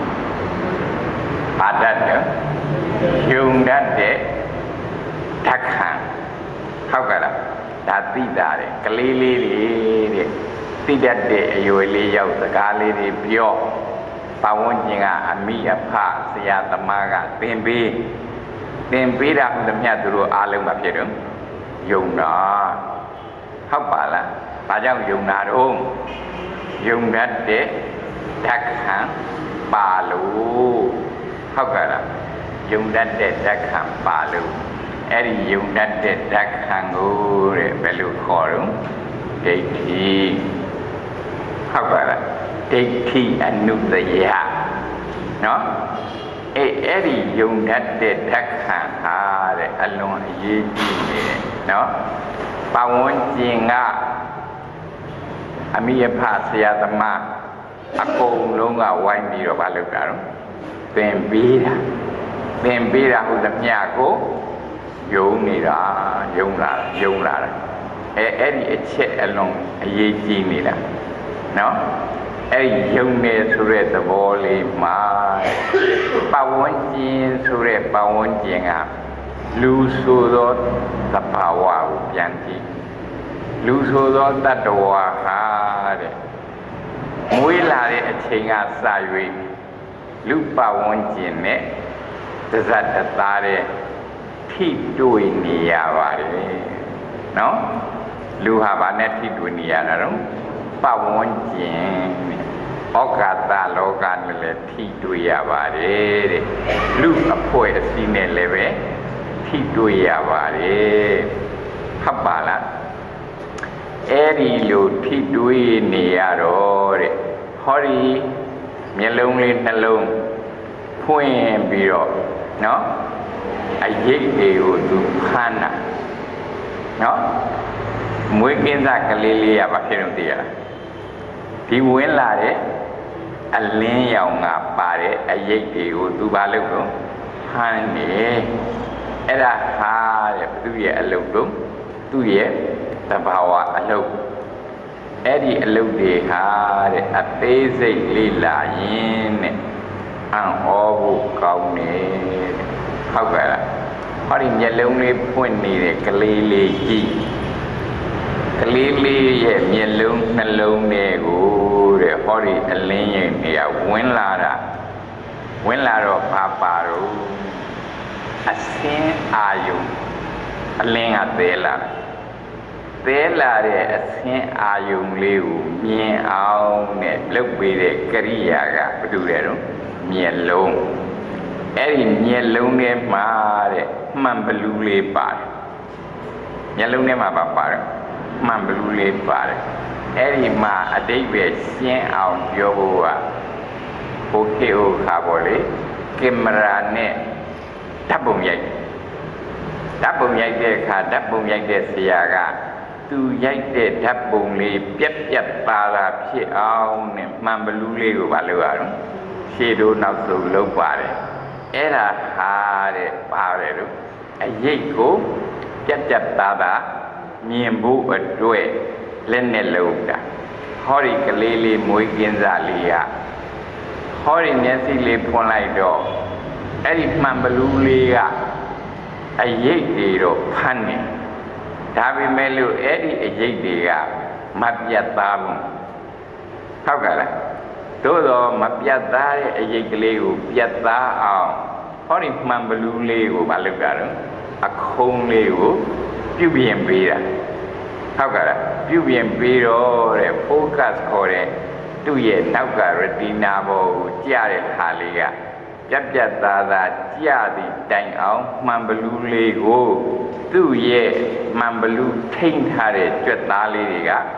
อาดัดเนอะยุงดัดเด็กทักขันเข้ากันละดาติดาเรกลีลีลีเรติดัดเด็กอยู่เลยยาวสกาลีเรเปียวปาวนจิงาอามีอภาเสียตมากาเต็มปีเต็มปีรักเต็มยาตุรุอาลุมาเพียงยุงนาเข้าป่าละป่าเจ้ายุงนาดุงยุงดัดเด็กทักขันป่าลูเข้ากันละยุงดัดเด็กทักขันป่าลูเอริยุงดัดเด็กทักขันกูเรเปลูขอรุเด็กทีเข้ากันละเด็กทีอนุตยะเนาะเอเอริยุงดัดเด็กทักขันหาเรอารมณ์ยีจีเนี่ยเนาะปาวนจิงะอามีอภาเสียตมาอากงลงอ่ะไว้มีเราบาลุกันเป็นปีละเป็นปีละอุตมะกูยงนี่ละยงละยงละเอเอริเชอลงยีจีนี่ละเนาะเอยงเนี่ยสุเรตโบลีมาปาวนจินสุเรปาวนจิงอ่ะลูสูโดสภาวะอุปยันติลูสูโดตัตวะหาเดมวยลาเรอเชงาสายุลูปาวนจินเนี่ยจะจัดตาเรที่ดุยนิยาวาเรเนาะลูหาบาเนี่ยที่ดุยนิยานะรู้ปาวนจินโอกาสตาโลกาเนี่ยเลยที่ดุยาวาเรลูอภัยสิเนี่ยเลยเว้ที่ดุยาวาเรขับบาละเอรีลูที่ดุยนิยาโรเรฮอรีမျက်လုံးလေးနှလုံးဖွင့်ပြီးတော့เนาะအရေးတွေကိုသူဖမ်းတာเนาะမွေးကင်းစားကလေးလေးရပါဖြစ်လို့သိရလားဒီဝင်လာတဲ့အလင်းရောင်ကပါတဲ့အရေးတွေကိုသူဘာလုပ်တော့ဖမ်းနေအဲ့ဒါဟာတဲ့သူ့ရဲ့အလုပ်တော့သူ့ရဲ့သဘာဝအလုပ်အဲ့ဒီအလုပ်တွေဟာတဲ့အသေးစိတ်လေးလာရင်တဲ့အံ့ဩဖို့ကောင်းတယ်ဟုတ်ကဲ့လားဟောဒီမျက်လုံးလေးဖွင့်နေတဲ့ကလေးလေးကြီးကလေးလေးရဲ့မျက်လုံးနှလုံးတွေကိုတဲ့ဟောဒီအလင်းရဲ့နေရာဝင်လာတာဝင်လာတော့ပါပါတော့အစင်းအာယုအလင်းကသေးလာသဲလာတဲ့အဆင်းအာယုံလေးကိုမြင်အောင်နဲ့လုပ်ပေးတဲ့ကရိယာကဘာလို့လဲတော့မျက်လုံးအဲ့ဒီမျက်လုံးထဲမှာတဲ့မှန်ဘလူးလေးပါတယ်မျက်လုံးထဲမှာပါပါတယ်မှန်ဘလူးလေးပါတယ်အဲ့ဒီမှာအတိတ်ပဲရှင်းအောင်ပြောဖို့ကโอเคโอခါပေါ့လေကင်မရာနဲ့ဓာတ်ပုံရိုက်ဓာတ်ပုံရိုက်တဲ့အခါဓာတ်ပုံရိုက်တဲ့ဆရာကသူရိုက်တဲ့ဓာတ်ပုံလေးပြက်ပြက်သားသားဖြစ်အောင်နဲ့မှန်ဘလူးလေးကိုမလုပ်ရအောင်ရှေ့တို့နောက်သို့လုပ်ပါတယ်အဲ့ဒါဟာတဲ့ပါတယ်လို့အရေးကိုပြက်ပြက်သားသားမြင်ဖို့အတွက်လက်နဲ့လုပ်တာဟောဒီကလေးလေးမွေးကင်းစားလေးကဟောဒီမျက်စိလေးဖွင့်လိုက်တော့အဲ့ဒီမှန်ဘလူးလေးကအရေးတွေတော့ဖမ်းနေဒါပေမဲ့လို့အဲ့ဒီအရေးတွေကမပြတ်သားဘူးဟုတ်ကဲ့လားသို့တော့မပြတ်သားတဲ့အရေးကလေးကိုပြတ်သားအောင်ဟောဒီမှန်ဘလူးလေးကိုမလုပ်ကြတော့အခုံးလေးကိုပြုပြင်ပေးတာဟုတ်ကဲ့လားပြုပြင်ပေးတော့တဲ့ focus ခေါ်တဲ့သူ့ရဲ့နောက်က retina ဘောကိုကြားတဲ့ဟာလေးကပြတ်ပြတ်သားသားကြားသည့်တိုင်အောင်မှန်ဘလူးလေးကိုသူ့ရဲ့မှန်ဘလူးထိမ့်ထားတဲ့ကြွက်သားလေးတွေက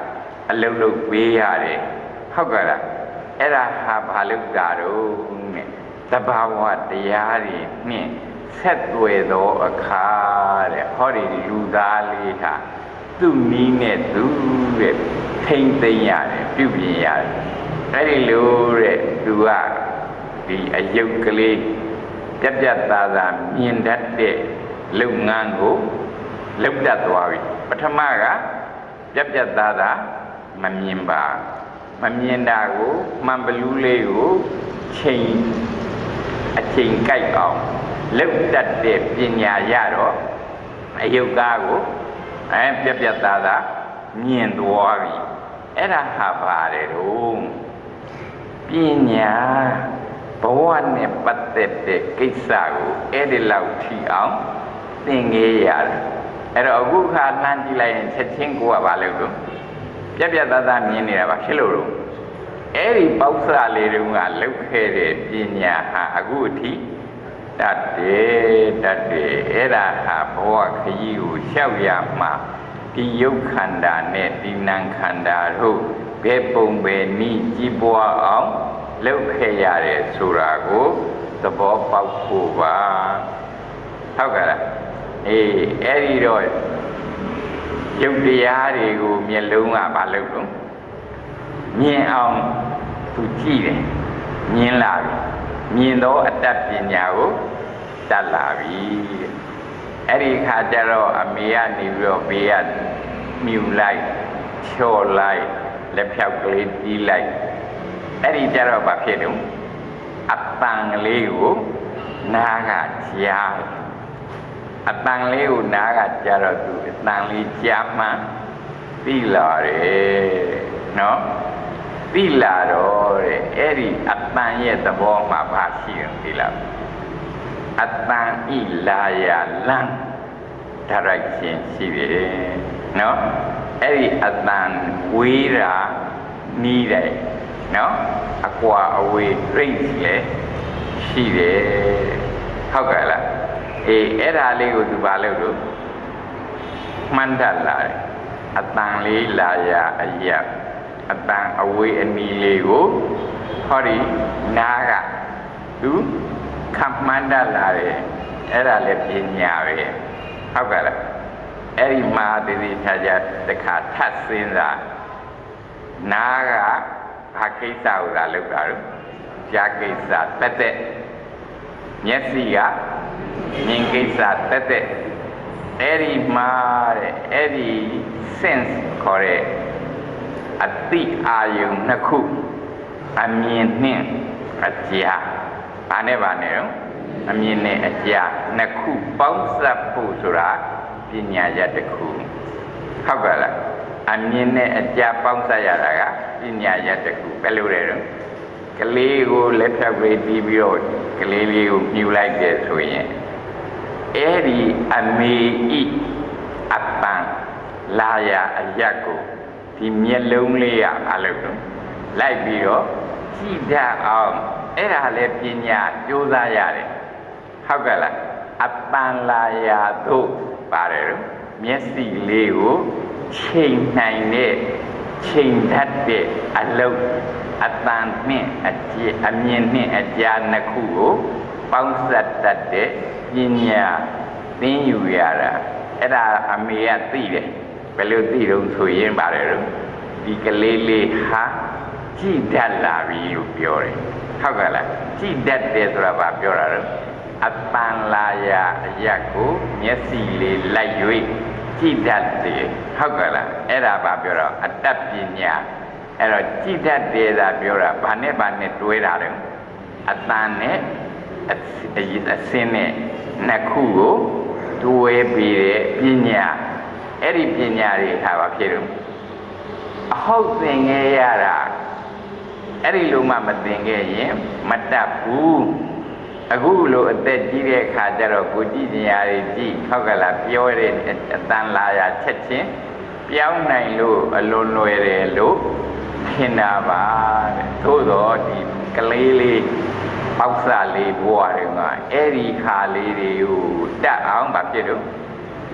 အလုံးလုံးပေးရတယ်ဟုတ်ကဲ့လားအဲ့ဒါဟာဘာလို့ကြတော့နဲ့တဘာဝတရားတွေနှင့်ဆက်သွယ်သောအခါတဲ့ဟောဒီလူသားလေးဟာသူ့နီးနဲ့သူတဲ့ထိမ့်သိမ့်ရတယ်ပြုပြင်ရတယ်အဲ့ဒီလိုတဲ့သူကဒီအယုတ်ကလေးပြက်ပြက်သားသားမြင်တတ်တဲ့လုပ်ငန်းကိုလုပ်တတ်သွားပြီပထမကပြက်ပြက်သားသားမမြင်ပါမမြင်တာကိုမှန်ဘလူးလေးကိုချိန်အချိန်ကြိုက်အောင်လုပ်တတ်တဲ့ပညာရတော့အယုတ်ကားကိုအဲပြက်ပြက်သားသားမြင်သွားပြီအဲ့ဒါဟာပါတယ်တော့ပညာဘဝနဲ့ပတ်သက်တဲ့ကိစ္စကိုအဲ့ဒီလောက်ထီအောင်သင်ငေးရတယ်အဲ့တော့အခုခါလှမ်းကြည့်လိုက်ရင်ချက်ချင်းကိုကဘာလို့လို့ပြက်ပြက်သားသားမြင်နေတာပါဖြစ်လို့တော့အဲ့ဒီပေါက်စာလေးတုန်းကလုတ်ခဲ့တဲ့ပညာဟာအခုအထိတတ်တယ်တတ်တယ်အဲ့ဒါဟာဘဝခရီးကိုလျှောက်ရမှာဒီယုတ်ခန္ဓာနဲ့ဒီနာမ်ခန္ဓာတို့ဘယ်ပုံပဲနီးကြီးပွားအောင်လုပ်ခဲ့ရတယ်ဆိုတာကိုသဘောပေါက်ဖို့ပါဟုတ်ကဲ့လားအေးအဲ့ဒီတော့ယုတ်တရားတွေကိုမျက်လုံးကမလုပ်ဘူးမြင်အောင်သူကြည့်တယ်မြင်လာပြီမြင်တော့အတတ်ပညာကိုတတ်လာပြီအဲ့ဒီခါကျတော့အမေကနေပြီးတော့ဘေးကမြူလိုက်ချော်လိုက်လက်ဖြောက်ကလေးတီးလိုက်အဲ့ဒီကျတော့ဘာဖြစ်တော့အတန်ကလေးကိုနားကကြားအတန်လေးကိုနားကကြားတော့သူအတန်လေးကြားမှသိလာတယ်နော်သိလာတော့တဲ့အဲ့ဒီအတန်ရဲ့သဘောမှာဘာရှိတယ်သိလားအတန်ဤလာရလန်းဒါရိုက်ရှင်ရှိတယ်နော်အဲ့ဒီအတန်ဝေးတာနီးတယ်နော်အကွာအဝေးရိတ်လေရှိတယ်ဟုတ်ကဲ့လားအေးအဲ့ဒါလေးကိုသူဘာလို့လို့မှန်းတတ်လာတယ်အတန်လေးလာရအရာအတန်အဝေးအနီးလေးကိုဟောဒီနားကသူခပ်မှန်းတတ်လာတယ်အဲ့ဒါလည်းပညာပဲဟုတ်ကဲ့လားအဲ့ဒီမှာတည်တည်ချာချာတခါထပ်စဉ်းစားနားကဘာကိစ္စကိုလာလုပ်တာလို့ကြားကိစ္စတက်တက်မျက်စိကမြင်ကိစ္စတက်တက်အဲ့ဒီမှာတဲ့အဲ့ဒီ sense ခေါ်တဲ့အတိအာယုံနှစ်ခုအမြင်နှင့်အကြားဘာနဲ့ဘာနဲ့တော့အမြင်နဲ့အကြားနှစ်ခုပေါင်းစပ်ဖို့ဆိုတာပညာရတစ်ခုဟုတ်ကဲ့လားအမြင်နဲ့အကြားပေါင်းစပ်ရတာကပညာရတစ်ခုဘယ်လိုလဲတော့ကလေးကိုလက်ဖြောက်ကလေးတီးပြီးတော့ကလေးလေးကိုမြူလိုက်တယ်ဆိုရင်အဲ့ဒီအမေဤအပံလာရအရက်ကိုဒီမျက်လုံးလေးကအားလို့တော့လိုက်ပြီးတော့ကြည့်တတ်အောင်အဲ့ဒါလည်းပညာကြိုးစားရတယ်ဟုတ်ကဲ့လားအပံလာရတို့ပါတယ်တော့မျက်စိလေးကိုချိန်နိုင်တဲ့ချိန်တတ်တဲ့အလုံးအတန်နှင့်အကြည့်အမြင်နှင့်အကြားနှစ်ခုကိုပေါင်းစပ်တတ်တဲ့ပညာသိယူရတာအဲ့ဒါအမေကသိတယ်ဘယ်လိုသိတော့ဆိုရင်ပါတယ်တော့ဒီကလေးလေးဟာကြည့်တတ်လာပြီလို့ပြောတယ်ဟုတ်ကဲ့လားကြည့်တတ်တယ်ဆိုတာဘာပြောတာတော့အပန်လာရအရက်ကိုမျက်စိလေးလိုက်၍ကြည့်တတ်တယ်ဟုတ်ကဲ့လားအဲ့ဒါဘာပြောတော့အတတ်ပညာအဲ့တော့ကြည့်တတ်တယ်သာပြောတာဘာနဲ့ဘာနဲ့တွဲတာလဲအတန်နဲ့အစင်းနဲ့နှစ်ခုကိုတွဲပြီးတဲ့ပညာအဲ့ဒီပညာတွေဟာဘာဖြစ်လို့အဟုတ်သင်ခဲ့ရတာအဲ့ဒီလိုမှမသင်ခဲ့ရင်မတတ်ဘူးအခုလိုအသက်ကြီးတဲ့အခါကျတော့ကိုကြည့်ဉာဏ်တွေကြည့်ဟုတ်ကဲ့လားပြောတဲ့အတန်လာရချက်ချင်းပြောင်းနိုင်လို့အလွန်လွယ်တယ်လို့ထင်တာပါတဲ့သို့တော့ဒီကလေးလေးပေါက်စလေးဘွားတွေကအဲ့ဒီခါလေးတွေကိုတတ်အောင်မဖြစ်လို့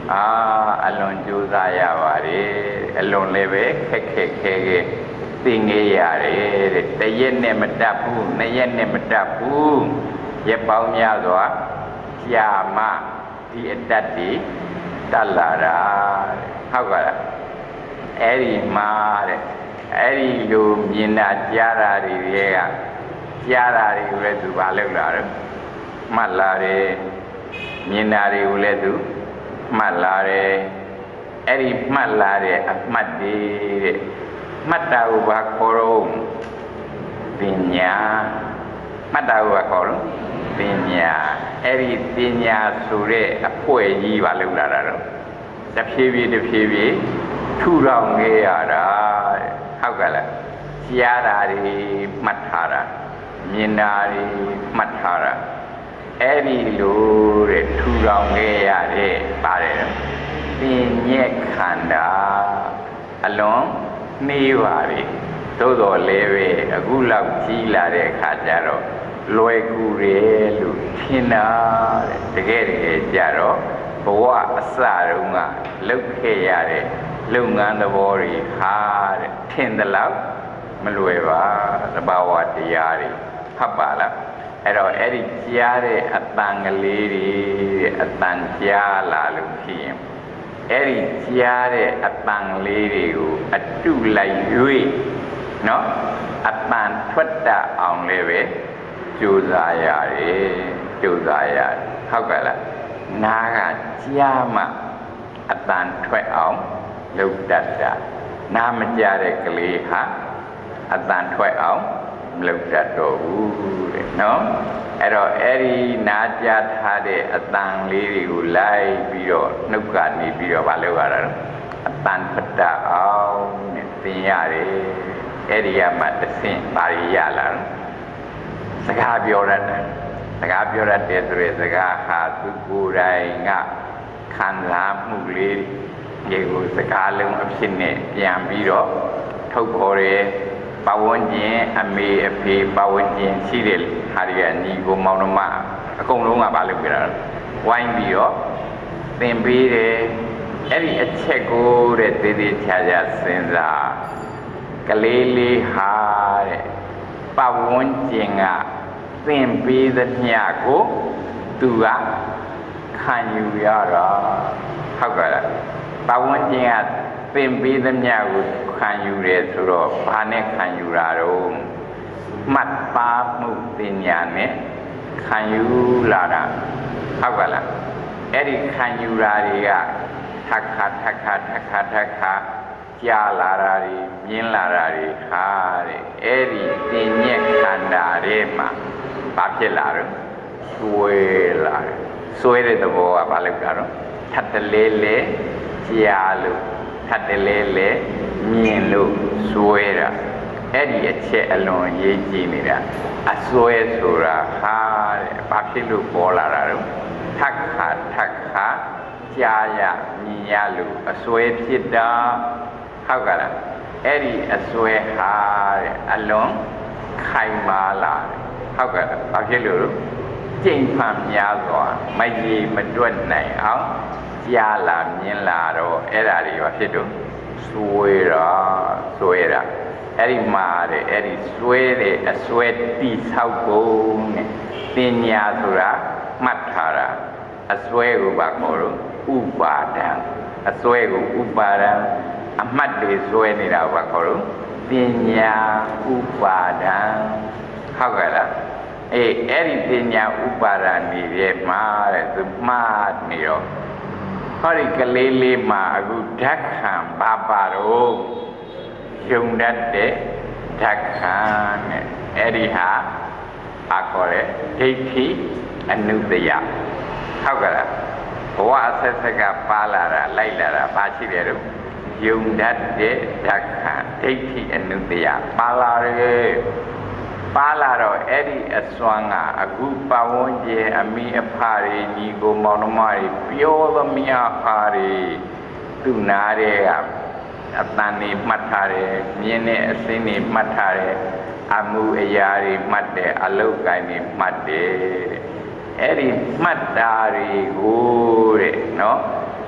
အာအလွန်ကြိုးစားရပါတယ်အလွန်လည်းပဲခက်ခက်ခဲခဲသိငေးရတယ်တဲ့တရက်နဲ့မတတ်ဘူးနှစ်ရက်နဲ့မတတ်ဘူးရက်ပေါင်းများစွာကြာမှဒီအတတ်တွေတတ်လာတာဟုတ်ကဲ့လားအဲ့ဒီမှာတဲ့အဲ့ဒီလိုမြင်တာကြားတာတွေကကြားတာတွေကိုလည်းသူဘာလုပ်လာတော့မှတ်လာတယ်မြင်တာတွေကိုလည်းသူမှတ်လာတယ်အဲ့ဒီမှတ်လာတဲ့အမှတ်တွေတဲ့မှတ်တာကိုဘာခေါ်တော့ပညာမှတ်တာကိုဘာခေါ်တော့ပညာအဲ့ဒီပညာဆိုတဲ့အဖွဲကြီးဘာလုပ်လာတာတော့တဖြည်းဖြည်းတဖြည်းဖြည်းထူထောင်ခဲ့ရတာဟုတ်ကဲ့လားကြားတာတွေမှတ်ထားတာမြင်တာတွေမှတ်ထားတာအဲ့ဒီလိုတဲ့ထူထောင်ခဲ့ရတဲ့ပါတယ်ပညာခန္ဓာအလွန်နှေးပါလေသို့တော်လည်းပဲအခုလောက်ကြီးလာတဲ့အခါကျတော့လွယ်ကူတယ်လို့ထင်တာတဲ့တကယ်တကယ်ကြတော့ဘဝအစတုန်းကလုပ်ခဲ့ရတဲ့လုပ်ငန်းသဘောတွေဟာတဲ့ထင်သလောက်မလွယ်ပါသဘာဝတရားတွေဖတ်ပါလားအဲ့တော့အဲ့ဒီကြားတဲ့အတန်ကလေးတွေတဲ့အတန်ကြားလာလို့ဖြစ်ရင်အဲ့ဒီကြားတဲ့အတန်လေးတွေကိုအတုလိုက်၍နော်အတန်ထွက်တတ်အောင်လည်းပဲကြိုးစားရတယ်ကြိုးစားရတယ်ဟုတ်ကဲ့လားနားကကြားမှအတန်ထွက်အောင်လုပ်တတ်တာနားမကြားတဲ့ကလေးဟာအတန်ထွက်အောင်မလုပ်တတ်တော့ဘူးတဲ့နော်အဲ့တော့အဲ့ဒီနားကြားထားတဲ့အတန်လေးတွေကိုလိုက်ပြီးတော့နှုတ်ကနေပြီးတော့မလုပ်ရတာအတန်ထွက်တတ်အောင်နဲ့သင်ရတယ်အဲ့ဒီကမှသင်ပါရရလာစကားပြောရတယ်စကားပြောရတယ်ဆိုရဲစကားဟာသူကိုယ်တိုင်ကခံစားမှုလေးဒီကိုစကားလုံးအဖြစ်နဲ့ပြန်ပြီးတော့ထုတ်ခေါ်တယ်ပဝန်းကျင်အမေအဖေပဝန်းကျင်ရှိတဲ့ဟာတွေကညီကိုမောင်နှမအကုန်လုံးကဘာလုပ်ကြတာဝိုင်းပြီးတော့သင်ပေးတယ်အဲ့ဒီအချက်ကိုတဲ့သေးသေးချာချာစဉ်းစားကလေးလေးဟာတဲ့ပဝန်းကျင်ကသင်ပေးသမျှကိုသူကခံယူရတာဟုတ်ကဲ့လားပဝန်းကျင်ကသင်ပေးသမျှကိုခံယူတယ်ဆိုတော့ဘာနဲ့ခံယူတာတော့မှတ်သားမှုပညာနဲ့ခံယူလာတာဟုတ်ကဲ့လားအဲ့ဒီခံယူတာတွေကထက်ခါထက်ခါထက်ခါထက်ခါကြားလာတာတွေမြင်လာတာတွေဟာတဲ့အဲ့ဒီပညာခန္ဓာတွေမှာဘာဖြစ်လာတော့ဆွဲလာတယ်ဆွဲတဲ့သဘောကဘာလို့ကြတော့ထပ်တလဲလဲကြားလို့ထပ်တလဲလဲမြင်လို့ဆွဲတာအဲ့ဒီအချက်အလွန်ရေးကြည့်နေတာအဆွဲဆိုတာဟာတဲ့ဘာဖြစ်လို့ပေါ်လာတာတော့ထက်ခါထက်ခါကြားရမြင်ရလို့အဆွဲဖြစ်တာဟုတ်ကဲ့လားအဲ့ဒီအဆွဲဟာတဲ့အလွန်ခိုင်မာလာတယ်ဟုတ်ကဲ့လားဘာဖြစ်လို့ကျင့်ဖန်များစွာမရေမတွက်နိုင်အောင်ကြားလာမြင်လာတော့အဲ့ဒါတွေဘာဖြစ်တော့ဆွဲတာဆွဲတာအဲ့ဒီမှာတဲ့အဲ့ဒီဆွဲတဲ့အဆွဲတိဆောက်ကုန်နဲ့ပညာဆိုတာမှတ်ထားတာအဆွဲကိုဘာခေါ်တော့ဥပါဒံအစွဲကိုဥပါဒံအမှတ်တွေစွဲနေတာဘာခေါ်တော့ပညာဥပါဒံဟုတ်ကဲ့လားအေးအဲ့ဒီပညာဥပါဒံနေတဲ့မှာတဲ့သူမှားနေတော့ဟောဒီကလေးလေးမှာအခုဓာတ်ခံဘာပါတော့ယုံတတ်တဲ့ဓာတ်ခံနဲ့အဲ့ဒီဟာဘာခေါ်လဲဒိဋ္ဌိအနုတ္တယဟုတ်ကဲ့လားဘဝအဆက်ဆက်ကပါလာတာလိုက်လာတာဘာရှိတယ်တော့ယုံတတ်တဲ့ဓာတ်ခံဒိဋ္ဌိအနုတ္တယပါလာတယ်ပါလာတော့အဲ့ဒီအစွမ်းကအခုပဝန်းကျင်အမိအဖတွေညီကိုမောင်နှမတွေပြောသမျှဟာတွေသူနာတွေကအတန်တွေမှတ်ထားတယ်မြင်တဲ့အစင်းတွေမှတ်ထားတယ်အမှုအရာတွေမှတ်တယ်အလုတ်ကိုင်းတွေမှတ်တယ်အဲ့ဒီမှတ်တာတွေကိုတဲ့နော်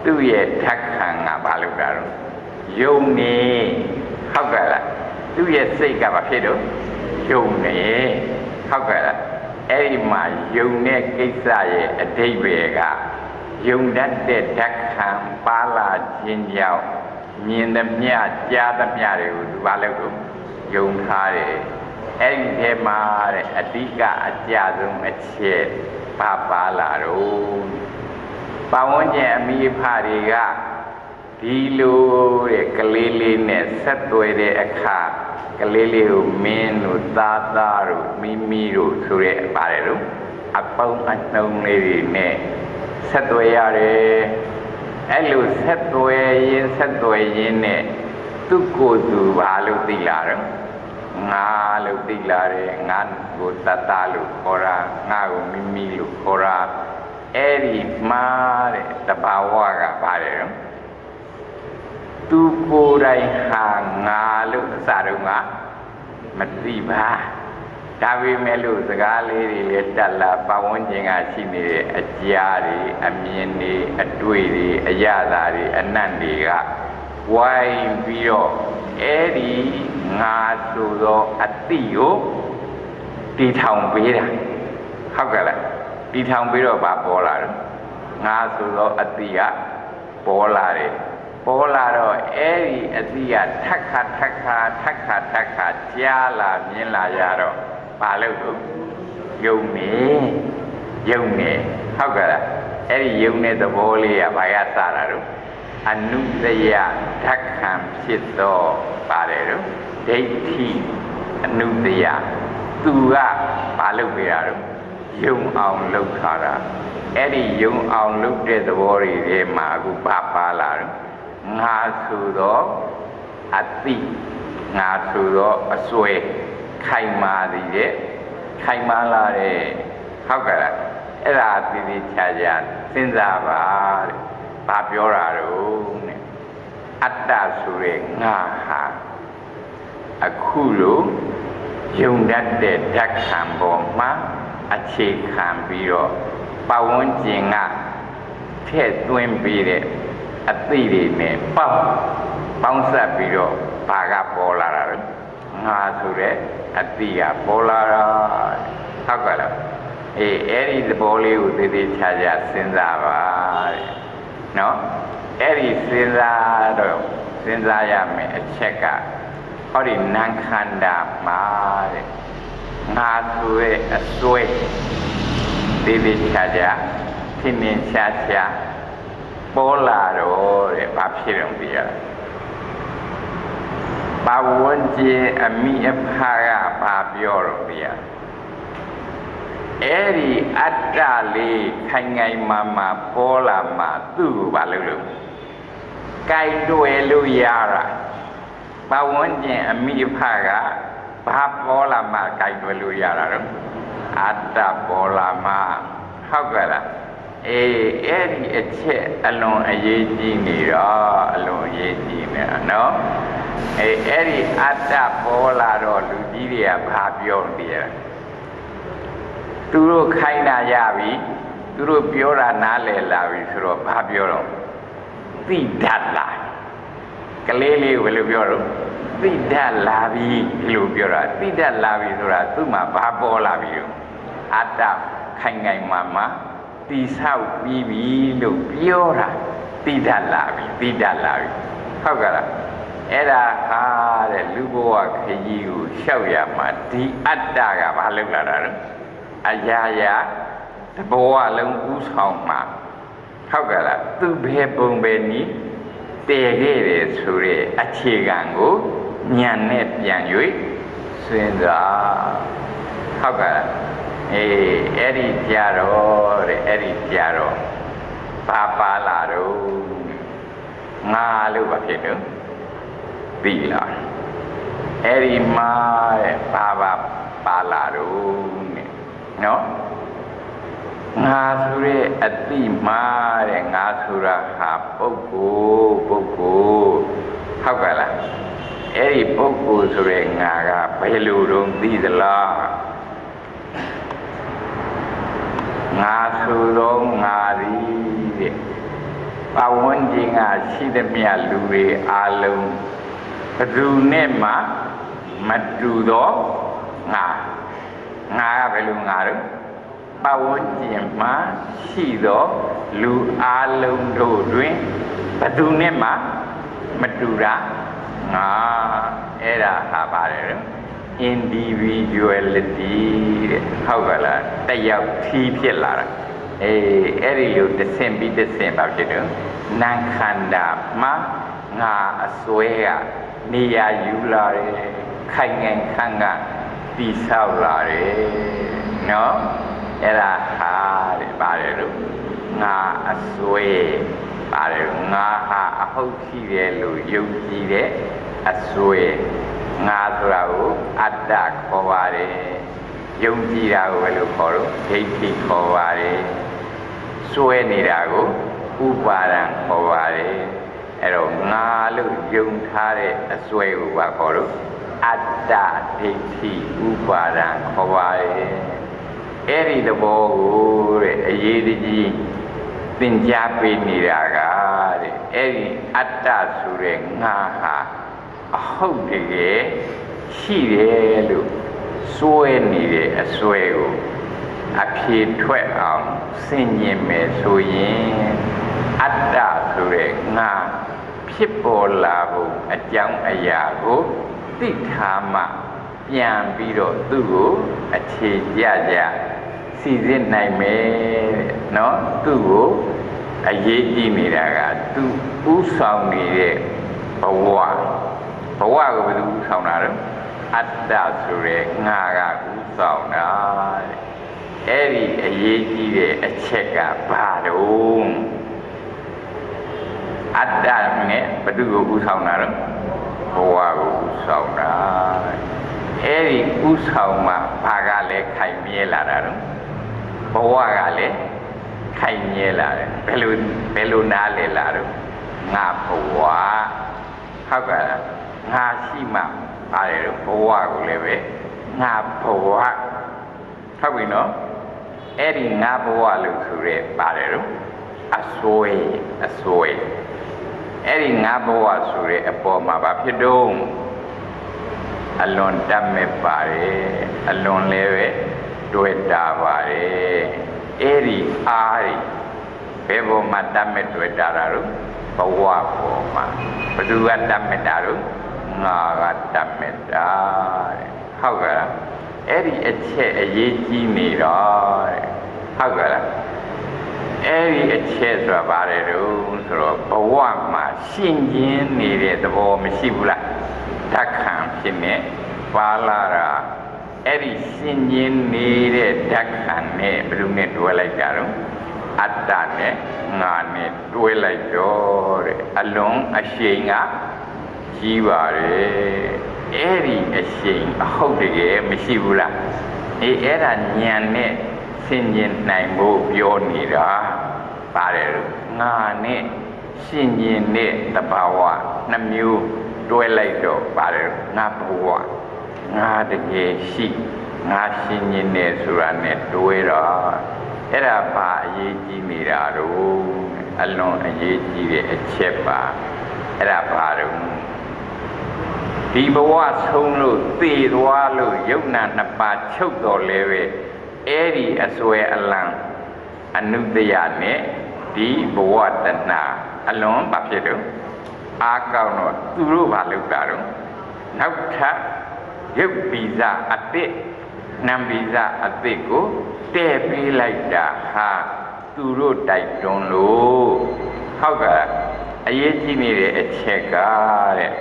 ตู้เย็นทักขังอ่ะบาลูกเราโยงนี่เข้ากันละตู้เย็นสิกับประเภทดูโยงนี่เข้ากันละไอ้มาโยงเนี่ยกิจใจอดีตเวกาโยงดัดเด็ดทักขังปาลาจินยาวมีนดมีอาจาดมีอะไรอยู่บาลูกโยงท่าเลยไอ้เทมาเลยอดีตกาอาจารย์ตรงอาเชษปาปาลารูปาวันเจมีพาริกาดีลูเรกเลลีเนี่ยสัตว์เรอขากเลลีรูเมนูตาตารูมีมีรูสุเรปาเรรูอปองอันนงเรเนี่ยสัตว์ยาเรไอ้ลูสัตว์ยินสัตว์ยินเนี่ยตุกูตูบาลูติลารงงาลูติลาเรงานกูตาตาลูโครางากูมีมีลูโคราเอริมาเรตบาวะกะบาเรรูตูกูไรหางาลูสารุงะมัตติบาดาวิเมลูสกาลีรีเลตัลลาปาวันจิงอาชินีอาจารีอเมียนีอดุยรีอายาดารีอนันดีกะวายบิโรเอริงาสุโรอติโยตีทองปีระเข้ากันละตีทองปีระบาปอลารงาสุโรอติยะปอลาเรปอลาโรเอริอติยะทักขะทักขะทักขะทักขะจาลาမြင်လာရတော့ဘာလို့ကိုယုံနေယုံနေဟုတ်ကဲ့လားအဲ့ဒီယုံတဲ့သဘောလေးကဘာကစတာတော့အနုတယဓက္ခံဖြစ်တော့ပါတယ်တော့ဒိဋ္ဌိအနုတယသူကဘာလုပ်ပေးတာတော့ယုံအောင်လုပ်ထားတာအဲ့ဒီယုံအောင်လုပ်တဲ့သဘောတွေထဲမှာအခုပါပါလာတော့ငါဆိုတော့အတိငါဆိုတော့အစွဲခိုင်မာသည်တဲ့ခိုင်မာလာတဲ့ဟုတ်ကဲ့လားအဲ့ဒါတည်တည်ချာချာစဉ်းစားပါတဲ့ဘာပြောတာတော့နဲ့အတ္တဆိုတဲ့ငါဟာအခုလိုယုံတတ်တဲ့ဓက္ခံပေါ်မှာအခြေခံပြီးတော့ပဝန်းကျင်ကထည့်သွင်းပြီးတဲ့အသိတွေနဲ့ပေါက်ပေါင်းစပ်ပြီးတော့ဘာကပေါ်လာတာလဲငါဆိုတဲ့အသိကပေါ်လာတာဟုတ်ကဲ့လားအေးအဲ့ဒီသဘောလေးကိုသေသေးချာချာစဉ်းစားပါတဲ့နော်အဲ့ဒီစဉ်းစားတော့စဉ်းစားရမယ်အချက်ကဟောဒီနံခန္ဓာမှာတဲ့ငါဆိုတဲ့အစွဲသေသေးချာချာထင်မြင်ရှားရှားပေါ်လာတော့တဲ့ဘာဖြစ်တော့ပြရပါဝန်ကျင်အမိအဖကဘာပြောတော့ပြရအဲ့ဒီအတ္တလေးခိုင်ခိုင်မာမာပေါ်လာမှသူ့ကိုဘာလုပ်လို့ကြိုက်တွေ့လို့ရတာပါဝန်ကျင်အမိအဖကဘာပေါ်လာမှကြိုက်တွေ့လို့ရတာတော့အတ္တပေါ်လာမှဟုတ်ကဲ့လားအေးအဲ့ဒီအချက်အလွန်အရေးကြီးနေတော့အလွန်အရေးကြီးနေတာနော်အေးအဲ့ဒီအတ္တပေါ်လာတော့လူကြီးတွေကဘာပြောနေရသူတို့ခိုင်းတာရပြီသူတို့ပြောတာနားလည်လာပြီဆိုတော့ဘာပြောတော့သိတတ်လာကလေးလေးကိုဘယ်လိုပြောတော့သိတတ်လာပြီလို့ပြောတာသိတတ်လာပြီဆိုတာသူ့မှာဘာပေါ်လာပြီတော့အတ္တခိုင်ခိုင်မာမာတိဆောက်ပြီးပြီလို့ပြောတာသိတတ်လာပြီသိတတ်လာပြီဟုတ်ကဲ့လားအဲ့ဒါဟာတဲ့လူဘဝခကြီးကိုလျှောက်ရမှာဒီအတ္တကဘာလုပ်လာတာလဲအရာရာတဘဝလုံးဥဆောင်မှာဟုတ်ကဲ့လားသူဘယ်ပုံပဲနီးတည်ခဲ့တယ်ဆိုတဲ့အခြေခံကိုဉာဏ်နဲ့ပြန်၍စဉ်းစားဟုတ်ကဲ့လားအေးအဲ့ဒီကြတော့တဲ့အဲ့ဒီကြတော့ပါပါလာတော့ငါလို့ဘာဖြစ်တော့သိလားအဲ့ဒီမှာတဲ့ပါပါပါလာတော့နဲ့နော်ငါဆိုတဲ့အတိမှာတဲ့ငါဆိုတာဟာပုဂ္ဂိုလ်ပုဂ္ဂိုလ်ဟုတ်ကဲ့လားအဲ့ဒီပုဂ္ဂိုလ်ဆိုတဲ့ငါကဘယ်လိုတော့သိသလားငါဆိုတော့ငါသည်တဲ့ปาวันจริงอ่ะชีดมีอาลูเรอาลุงรูเนมามาดูดองางาไปลุงาลุปาวันจริงมาชีดอลูอาลุงดูด้วยรูเนมามาดูระ ngā era habare individuality ဟုတ်ကလားတယောက်ထီးဖြစ်လာတာအေးအဲ့ဒီလိုတစ်ဆင့်ပြီးတစ်ဆင့်ပါဖြစ်တယ်နာခန္ဓာမှာငါအစွဲကနေရာယူလာတယ်ခိုင်ငယ်ခန့်ကတိဆောက်လာတယ်နော်အဲ့ဒါဟာတဲ့ပါတယ်လို့ငါအစွဲပါတယ်ငါဟာအဟုတ်ရှိတယ်လို့ယုံကြည်တဲ့အစွဲငါဆိုတာကိုအတ္တခေါ်ပါတယ်ယုံကြည်တာကိုဘယ်လိုခေါ်လို့ဒိဋ္ဌိခေါ်ပါတယ်စွဲနေတာကိုဥပါဒံခေါ်ပါတယ်အဲ့တော့ငါလို့ယုံထားတဲ့အစွဲကိုဘာခေါ်လို့အတ္တဒိဋ္ဌိဥပါဒံခေါ်ပါတယ်အဲ့ဒီသဘောကိုတဲ့အရေးတကြီးသင်ကြားပေးနေတာကတဲ့အဲ့ဒီအတ္တဆိုတဲ့ငါဟာအဟုတ်တကယ်ရှိတယ်လို့စွဲနေတဲ့အစွဲကိုအဖြေထွက်အောင်ဆင်ញင်မယ်ဆိုရင်အတ္တဆိုတဲ့ငါဖြစ်ပေါ်လာဖို့အကြောင်းအရာကိုသိထားမှပြန်ပြီးတော့သူ့ကိုအခြေကြကြစီစစ်နိုင်မယ်နော်သူ့ကိုအရေးကြီးနေတာကသူဥဆောင်နေတဲ့ဘဝဘဝကိုဘယ်သူဥဆောင်တာလဲအတ္တဆိုရဲငါကဥဆောင်တာအဲ့ဒီအရေးကြီးတဲ့အချက်ကဘာတော့အတ္တနဲ့ဘယ်သူကိုဥဆောင်တာလဲဘဝကိုဥဆောင်တာအဲ့ဒီဥဆောင်မှဘာကလည်းခိုင်မြဲလာတာတော့ဘဝကလည်းခိုင်မြဲလာတယ်ဘယ်လိုဘယ်လိုနားလည်လာတော့ငါဘဝဟုတ်ကဲ့ငါရှိမှပါတယ်တော့ဘဝကိုလည်းပဲငါဘဝဟုတ်ပြီနော်အဲ့ဒီငါဘဝလို့ဆိုရဲပါတယ်တော့အစွဲအစွဲအဲ့ဒီငါဘဝဆိုရဲအပေါ်မှာဘာဖြစ်တော့အလွန်တတ်မဲ့ပါတယ်အလွန်လည်းပဲတွေ့တာပါတယ်အဲ့ဒီအားဒီဘယ်ပေါ်မှာတတ်မဲ့တွေ့တာတော့ဘဝပေါ်မှာဘယ်သူကတတ်မဲ့တာတော့ငါကတတ်မဲ့တာတဲ့ဟုတ်ကဲ့လားအဲ့ဒီအချက်အရေးကြီးနေတော့တဲ့ဟုတ်ကဲ့လားအဲ့ဒီအချက်ဆိုတာဘာလဲတော့ဆိုတော့ဘဝမှာရှင်ကျင်းနေတဲ့သဘောမရှိဘူးလားဓာတ်ခံဖြစ်နေပါလာတာအဲ့ဒီရှင်ကျင်းနေတဲ့ဓာတ်ခံနဲ့ဘယ်လိုနဲ့တွဲလိုက်ကြတော့အတ္တနဲ့ငါနဲ့တွဲလိုက်တော့တဲ့အလုံးအရှိန်ကကြီးပါတယ်အဲ့ဒီအရှိန်အဟုတ်တကယ်မရှိဘူးလားအေးအဲ့ဒါဉာဏ်နဲ့ဆင်ခြင်နိုင်ဖို့ပြောနေတာပါတယ်ငါနဲ့ရှင်ကျင်တဲ့တဘာဝနှမျိုးတွဲလိုက်တော့ပါတယ်ငါဘဝငါတကယ်ရှိငါရှင်ကျင်နေဆိုတာနဲ့တွဲတော့အဲ့ဒါဘာအရေးကြီးနေတာတော့အလွန်အရေးကြီးတဲ့အချက်ပါအဲ့ဒါဘာတော့ဒီဘဝဆုံးလို့သေသွားလို့ယုံနာနှစ်ပါးချုပ်တော်လဲပဲအဲ့ဒီအစွဲအလံအနုတ္တယနဲ့ဒီဘဝတဏှာအလွန်ဘာဖြစ်တော့အာကောင်းတော့သူတို့ဘာလုပ်တာတော့နောက်ထပ်ရုပ်ဗီဇအတိတ်နံဗီဇအတိတ်ကိုတည့်ပေးလိုက်တာဟာသူတို့တိုက်တွန်းလို့ဟုတ်ကဲ့အရေးကြီးနေတဲ့အချက်ကတဲ့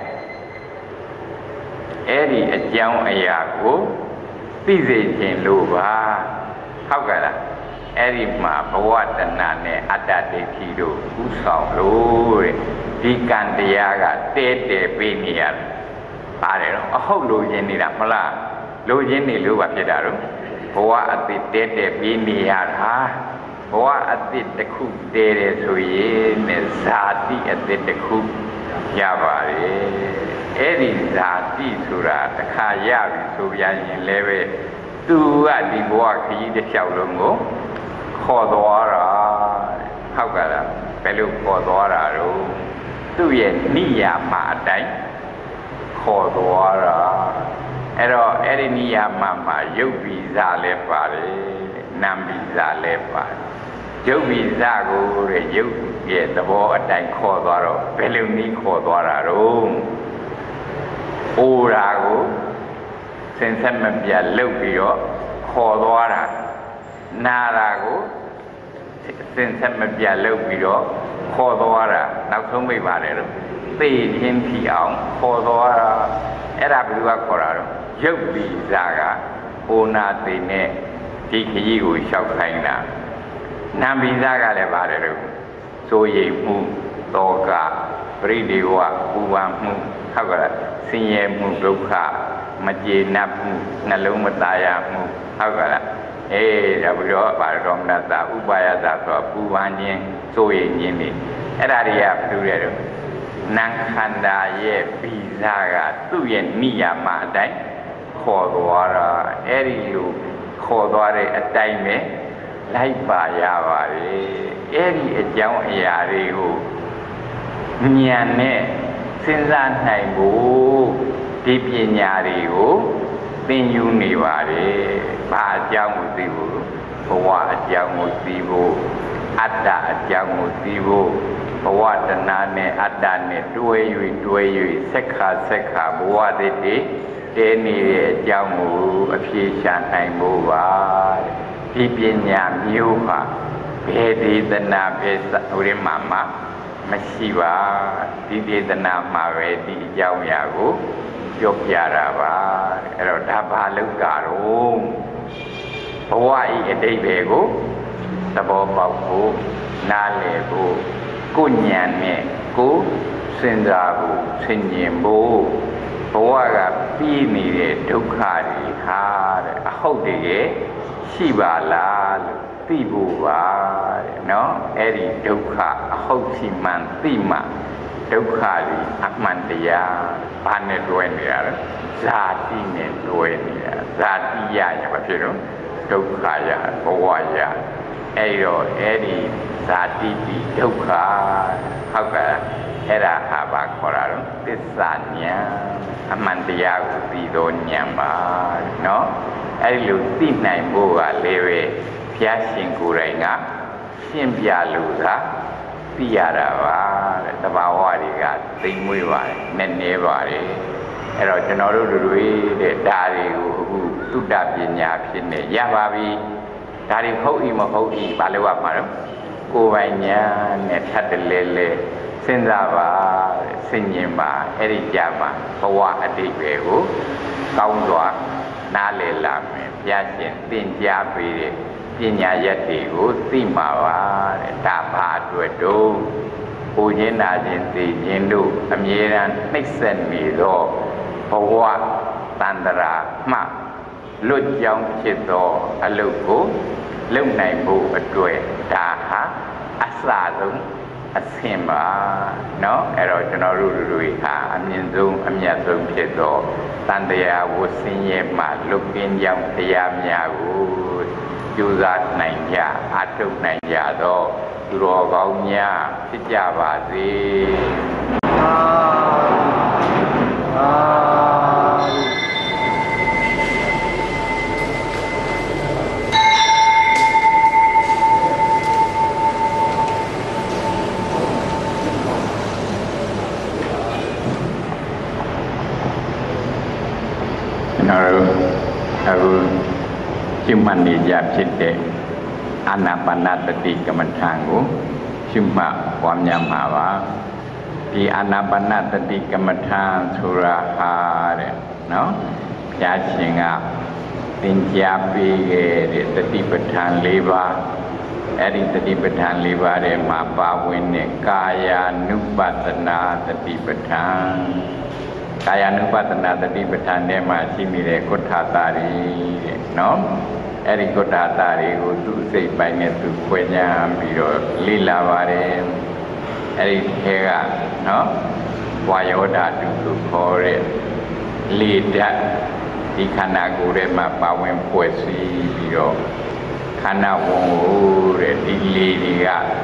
အဲ့ဒီအကြောင်းအရာကိုသိစေခြင်းလို့ပါဟုတ်ကဲ့လားအဲ့ဒီမှာဘဝတဏ္ဍာနဲ့အတ္တဒိဋ္ဌိတို့ဥဆောင်လို့တဲ့ဒီကံတရားကတဲတဲပေးနေရတယ်ပါတယ်တော့အဟုတ်လို့ရင်းနေတာမလားလို့ရင်းနေလို့ပါဖြစ်တာတော့ဘဝအတိတ်တဲတဲပေးနေရတာဘဝအတိတ်တစ်ခုတဲတယ်ဆိုရင်နဲ့ဇာတိအတိတ်တစ်ခုရပါတယ်အဲ့ဒီဇာတိဆိုတာတစ်ခါရပြီဆိုပြန်ရင်လည်းပဲသူကဒီဘဝခရီးတစ်လျှောက်လုံးကိုခေါ်သွားတာဟုတ်ကဲ့လားဘယ်လိုခေါ်သွားတာတော့သူ့ရဲ့နိယာမအတိုင်းခေါ်သွားတာအဲ့တော့အဲ့ဒီနိယာမမှာရုပ်ဗီဇလည်းပါတယ်နာမ်ဗီဇလည်းပါတယ်ရုပ်ဗီဇကိုတဲ့ရုပ်ရဲ့သဘောအတိုင်းခေါ်သွားတော့ဘယ်လိုနည်းခေါ်သွားတာတော့အိုရာကိုစင်ဆက်မပြတ်လှုပ်ပြီးတော့ခေါ်သွားတာနာရာကိုစင်ဆက်မပြတ်လှုပ်ပြီးတော့ခေါ်သွားတာနောက်ဆုံးမိပါတယ်တော့သိချင်းဖြီအောင်ခေါ်သွားတာအဲ့ဒါဘယ်သူကခေါ်တာတော့ရုပ်ဗီဇကအိုနာသိနဲ့ဒီခကြီးကိုလျှောက်ခိုင်းတာနာမ်ဗီဇကလည်းပါတယ်တော့စိုးရိမ်မှုတောကပရိဒေဝပူပန်မှုဟုတ်ကဲ့ဆင်းရဲမှုဒုက္ခမကျေနပ်မှုနှလုံးမသားရမှုဟုတ်ကဲ့လားအေးဒါပြီးတော့ပါတော်မနတဥပါယသဆိုပူပန်ခြင်းစိုးရိမ်ခြင်းတွေအဲ့ဒါတွေကဘယ်လိုလဲတော့နာခန္ဓာရဲ့ဗီဇကသူ့ရဲ့နိယာမအတိုင်းခေါ်သွားတာအဲ့ဒီလိုခေါ်သွားတဲ့အတိုင်းပဲလိုက်ပါရပါတယ်အဲ့ဒီအကြောင်းအရာတွေကိုဉာဏ်နဲ့စဉ်းစားနိုင်ဖို့ဒီပညာတွေကိုသင်ယူနေပါတယ်ဘာအကြောင်းကိုသိဖို့ဘဝအကြောင်းကိုသိဖို့အတ္တအကြောင်းကိုသိဖို့ဘဝတဏှာနဲ့အတ္တနဲ့တွဲ၍တွဲ၍ဆက်ခါဆက်ခါဘဝတည်းတည်းတဲနေတဲ့အကြောင်းကိုအဖြေရှာနိုင်ဖို့ပါဒီပညာမျိုးဟာဘယ်ဒေသနာပဲဥရိမာမှာမရှိပါဒီဒေသနာမှာပဲဒီအကြောင်းအရာကိုပြောပြတာပါအဲ့တော့ဒါဘာလောက်ကြတော့ဘဝဤအတိတ်ပဲကိုသဘောပေါက်ဖို့နားလည်ဖို့ကိုဉာဏ်နဲ့ကိုစဉ်းစားဖို့ဆင်ခြင်ဖို့ဘဝကပြီးနေတဲ့ဒုက္ခတွေဟာတဲ့အဟုတ်တကယ်ရှိပါလားလို့သိဖို့ပါတဲ့နော်အဲ့ဒီဒုက္ခအဟုတ်ရှိမှန်သိမှဒုက္ခကြီးအမှန်တရားဘာနဲ့တွဲနေတာလဲဇာတိနဲ့တွဲနေတာဇာတိရရမဖြစ်တော့ဒုက္ခရဘဝရအဲ့တော့အဲ့ဒီဇာတိတိဒုက္ခဟုတ်ကဲ့အဲ့ဒါဟာဘာခေါ်တာတော့သစ္စာဉာဏ်အမှန်တရားကိုသိသောဉာဏ်ပါနော်အဲ့ဒီလိုသိနိုင်ဖို့ကလည်းပဲဘုရားရှင်ကိုယ်တိုင်ကရှင်းပြလို့သာသိရတာပါတဲ့တဘာဝတွေကသိမွေးပါတယ်နည်းနည်းပါတယ်အဲ့တော့ကျွန်တော်တို့တွေတဲ့ဒါတွေကိုအခုသုတ္တပညာဖြစ်နေရပါပြီဒါတွေဟုတ်ဤမဟုတ်ဤဘာလို့ရမှာတော့ကိုယ်ပိုင်ညာနဲ့ထပ်တလဲလဲစဉ်းစားပါတဲ့ဆင်ញင်ပါအဲ့ဒီကြပါဘဝအတိတ်ပဲကိုကောင်းစွာနားလည်လာမယ်ဘုရားရှင်သင်ကြားပေးတဲ့ပညာရက်တွေကိုသိမှာပါတဲ့ဒါဘာအတွက်တော့ပူခြင်းနာခြင်းသိခြင်းတို့အမြဲတမ်းနှိမ့်ဆက်နေသောဘဝတန္တရာမှလွတ်ကြောင်းဖြစ်သောအလုပ်ကိုလုပ်နိုင်ဖို့အတွက်ဒါဟာအစဆုံးအဆင့်ပါเนาะအဲ့တော့ကျွန်တော်တို့တွေဟာအမြင့်ဆုံးအမြတ်ဆုံးဖြစ်သောတန်တရားဝဆင်းရဲမှလွတ်ကင်းကြောင်းတရားများကိုကြိုးစားနိုင်ကြအထောက်နိုင်ကြသောသူတော်ကောင်းများဖြစ်ကြပါစေသာသာအခုရှုမှတ်နေကြဖြစ်တဲ့အာနာပါနသတိကမ္မဋ္ဌာန်းကိုရှုမှတ်ပွားများမှာပါဒီအာနာပါနသတိကမ္မဋ္ဌာန်းဆိုတာဟာတဲ့နော်ဘုရားရှင်ကသင်ကြားပေးခဲ့တဲ့သတိပဋ္ဌာန်း၄ပါးအဲ့ဒီသတိပဋ္ဌာန်း၄ပါးထဲမှာပါဝင်တဲ့ကာယ ानु ပတနာသတိပဋ္ဌာန်းကာယ ानु ပတနာသတိပဋ္ဌာန်းထဲမှာရှိနေတဲ့ကုဋ္ဌာတာတွေတဲ့နော်အဲ့ဒီကုဋ္ဌာတာတွေကိုသူ့စိတ်ပိုင်းနဲ့သူခွဲခြားပြီးတော့လေ့လာပါတယ်အဲ့ဒီထဲကနော်ဝါယောဓာတုလို့ခေါ်တဲ့လေဓာတ်ဒီခန္ဓာကိုယ်ထဲမှာပါဝင်ဖွဲ့စည်းပြီးတော့ခန္ဓာဝန်ကိုတဲ့ဒီလေတွေက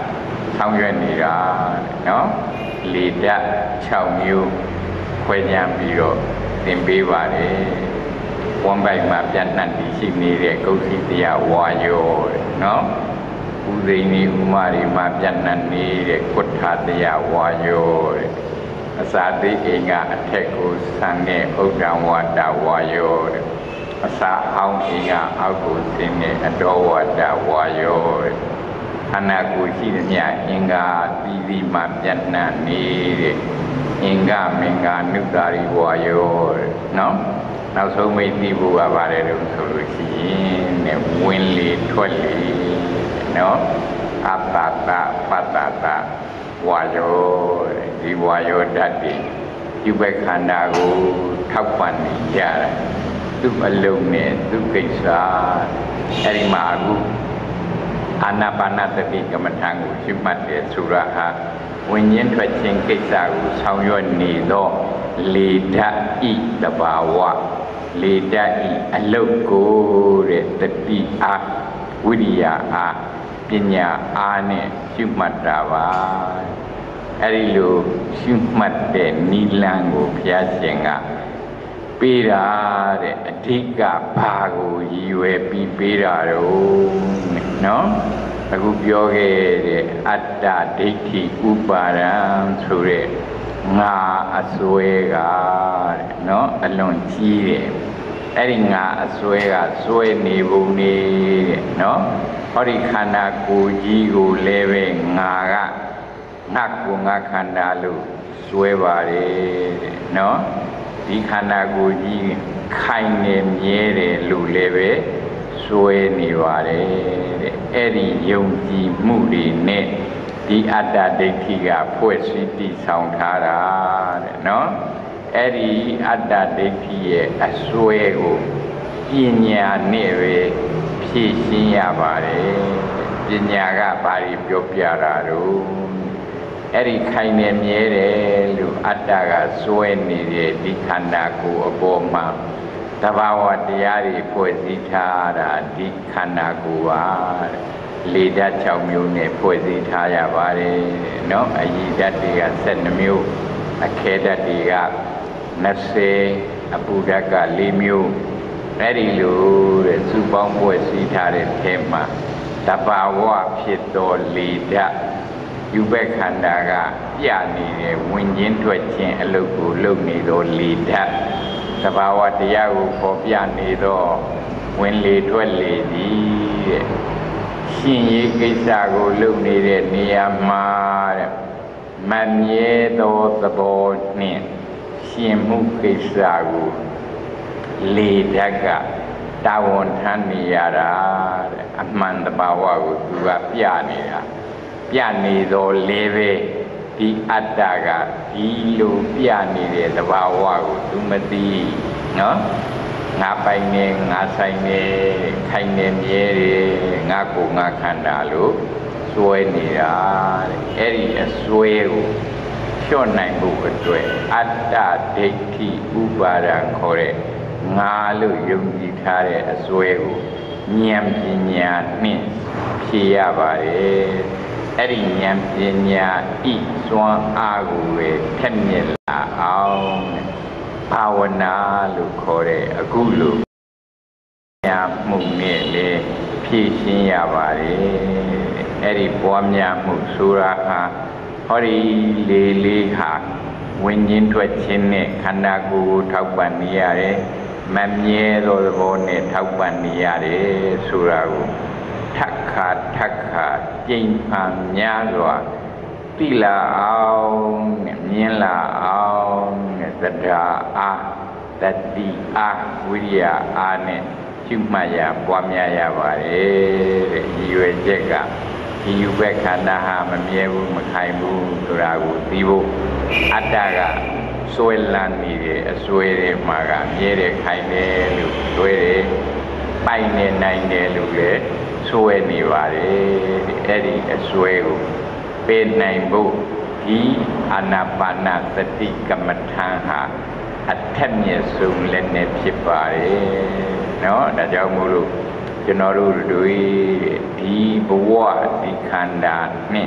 ဆောင်ရွက်နေတာနော်လေဓာတ်၆မျိုးခွဲခြားပြီးတော့သင်ပေးပါတယ်ဝမ်းပိုက်မှာပြန့်နှံ့တည်ရှိနေတဲ့ကုသိတရားဝါယောတဲ့နော်ဥဒိနေဥမာရီမှာပြန့်နှံ့နေတဲ့ကုဋ္ဌတရားဝါယောတဲ့အစာသိအိမ်ကအထက်ကိုဆံတဲ့ဥဒ္ဒံဝါဒဝါယောတဲ့အစာဟောင်းအိမ်ကအောက်ကိုဆင်းတဲ့အတော်ဝါဒဝါယောတဲ့ခန္ဓာကိုယ်ရှိသမျှအင်္ဂါသီးသီးမှပြန့်နှံ့နေတဲ့အင်္ဂမင်္ဂနုတာရီဝါယောတဲ့နော်နောက်ဆုံးမိသိဖို့ကပါတယ်လို့ဆိုလို့ရှိရင်တဲ့ဝင်လေထွက်လေနော်အတ္တတပတ္တတဝါယောတဲ့ဒီဝါယောဓာတ်တွေဒီဘက်ခန္ဓာကိုထောက်ပံ့နေကြတာသူ့အလုံးနဲ့သူ့ကိစ္စအဲ့ဒီမှာအခုအာနာပါနသတိကမ္မထာကိုရှုမှတ်တဲ့ဆိုရဟာဝိညာဉ်ထွက်ခြင်းကိစ္စကိုဆောင်ရွက်နေသောလေဓာတ်ဤတဘာဝလေဓာတ်ဤအလုတ်ကိုတဲ့တတိအားဝိရိယအားပညာအားနဲ့ရှုမှတ်တာပါအဲ့ဒီလိုရှုမှတ်တဲ့နိလန်းကိုဘုရားရှင်ကပေးတာတဲ့အဓိကဘာကိုရည်ရွယ်ပြီးပေးတာတော့နော်အခုပြောခဲ့တဲ့အတ္တဒိဋ္ဌိဥပါဒံဆိုတဲ့ငါအစွဲကတဲ့နော်အလွန်ကြီးတယ်အဲ့ဒီငါအစွဲကစွဲနေပုံနေတဲ့နော်ဟောဒီခန္ဓာကိုယ်ကြီးကိုလည်းပဲငါကငါကိုငါခန္ဓာလို့စွဲပါတယ်တဲ့နော်ဒီခန္ဓာကိုယ်ကြီးခိုင်နေမြဲတယ်လို့လည်းပဲစွဲနေပါတယ်တဲ့အဲ့ဒီယုံကြည်မှုတွေနဲ့ဒီအတ္တဒိဋ္ဌိကဖွဲ့စည်းတည်ဆောင်ထားတာတဲ့နော်အဲ့ဒီအတ္တဒိဋ္ဌိရဲ့အစွဲကိုပညာနဲ့ပဲဖြည့်ရှင်းရပါတယ်ပညာကဘာတွေပြောပြတာတော့အဲ့ဒီခိုင်နေမြဲတယ်လို့အတ္တကစွဲနေတဲ့ဒီခန္ဓာကိုယ်အပေါ်မှာတဘာဝတရားတွေဖွဲ့စည်းထားတာဒီခန္ဓာကိုယ်ပါလေဓာတ်၆မျိုးနဲ့ဖွဲ့စည်းထားရပါတယ်เนาะအယိဓာတ်တွေက၁၂မျိုးအခေဓာတ်တွေက၂၀အပူဓာတ်က၄မျိုးအဲ့ဒီလိုတဲ့စုပေါင်းဖွဲ့စည်းထားတဲ့ထဲမှာတဘာဝဖြစ်သောလေဓာတ်ယူဘက်ခန္ဓာကပြနေတဲ့ဝင်ခြင်းထွက်ခြင်းအလုပ်ကိုလုပ်နေသောလေဓာတ်သဘာဝတရားကိုပေါ်ပြနေသောဝင်လေထွက်လေသည်တဲ့ရှင်ရေးကိစ္စကိုလုပ်နေတဲ့နေရာမှာတဲ့မမြဲသောသဘောနှင့်ရှင်မှုကိစ္စကိုလေဓာတ်ကတာဝန်ထမ်းနေရတာတဲ့အမှန်သဘာဝကိုသူကပြနေတာပြနေတော့လေပဲဒီအတ္တကဒီလိုပြနေတဲ့သဘာဝကိုသူမသိနော်ငါပိုင်နေငါဆိုင်နေခိုင်နေမြဲတယ်ငါကိုငါခန္ဓာလို့စွဲနေတာတဲ့အဲ့ဒီအစွဲကိုဖြော့နိုင်ဖို့အတွက်အတ္တဒိဋ္ဌိဥပါဒံခေါ်တဲ့ငါလို့ယုံကြည်ထားတဲ့အစွဲကိုဉာဏ်ပညာနဲ့ဖြေရပါတယ်အဲ့ဒီဉာဏ်ပညာဤစွမ်းအားကိုပဲထက်မြက်လာအောင်ဘာဝနာလို့ခေါ်တဲ့အခုလိုဉာဏ်မှုနဲ့လေဖြည့်ရှင်းရပါတယ်အဲ့ဒီပွားများမှုဆိုတာဟာဟောဒီလေးလေးဟာဝိညာဉ်ထွက်ခြင်းနဲ့ခန္ဓာကိုယ်ကိုထောက်ပံ့နေရတယ်မမြဲသောသဘောနဲ့ထောက်ပံ့နေရတယ်ဆိုတာကိုထက်ခါထက်ခါကျင့်ဖန်များစွာသိလာအောင်နဲ့မြင်လာအောင်နဲ့သဒ္ဓါအားတတိအားဝိရိယအားနဲ့ရှုမှတ်ရပွားများရပါတယ်တဲ့ရည်ရွယ်ချက်ကဒီယူဘက်ခန္ဓာဟာမမြဲဘူးမခိုင်ဘူးဆိုတာကိုသိဖို့အတ္တကစွဲလန်းနေတယ်အစွဲတွေမှာကမြဲတယ်ခိုင်တယ်လို့စွဲတယ်ပိုင်နေနိုင်တယ်လို့လည်းစွဲနေပါတယ်အဲ့ဒီအစွဲကိုပေးနိုင်ဖို့ဒီအာနာပါနသတိကမ္မထာဟာအထက်မြတ်ဆုံးလည်းနဲ့ဖြစ်ပါတယ်เนาะဒါကြောင့်မို့လို့ကျွန်တော်တို့တွေဒီဘဝဒီခန္ဓာနဲ့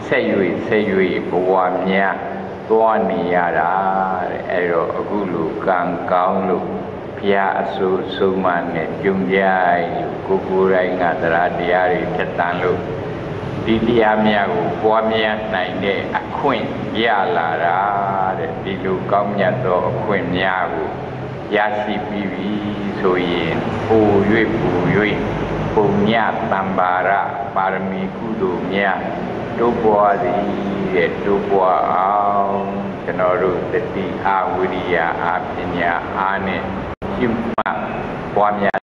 เสยยุยเสยยุยบวมเนี่ยตัวนี้ยาดาไอ้เรากุลูกังกางลูพยาสุสุมันเนี่ยจุงยายกุกุไรงาตระดียาริเทตันลูดีดียามียกูบวมเนี่ยไหนเนี่ยอคุยยาลาดาดีลูกางเนี่ยตัวอคุยเนี่ยกูยาสีปีวีสุยินปูยุยปูยุยปูเนี่ยตัมบาระบารมีกุดูเนี่ยดูบัวดีเด็ดดูบัวเอาจะนรูตติอาวิริยาอาปิญญาอาเนชิมะความยา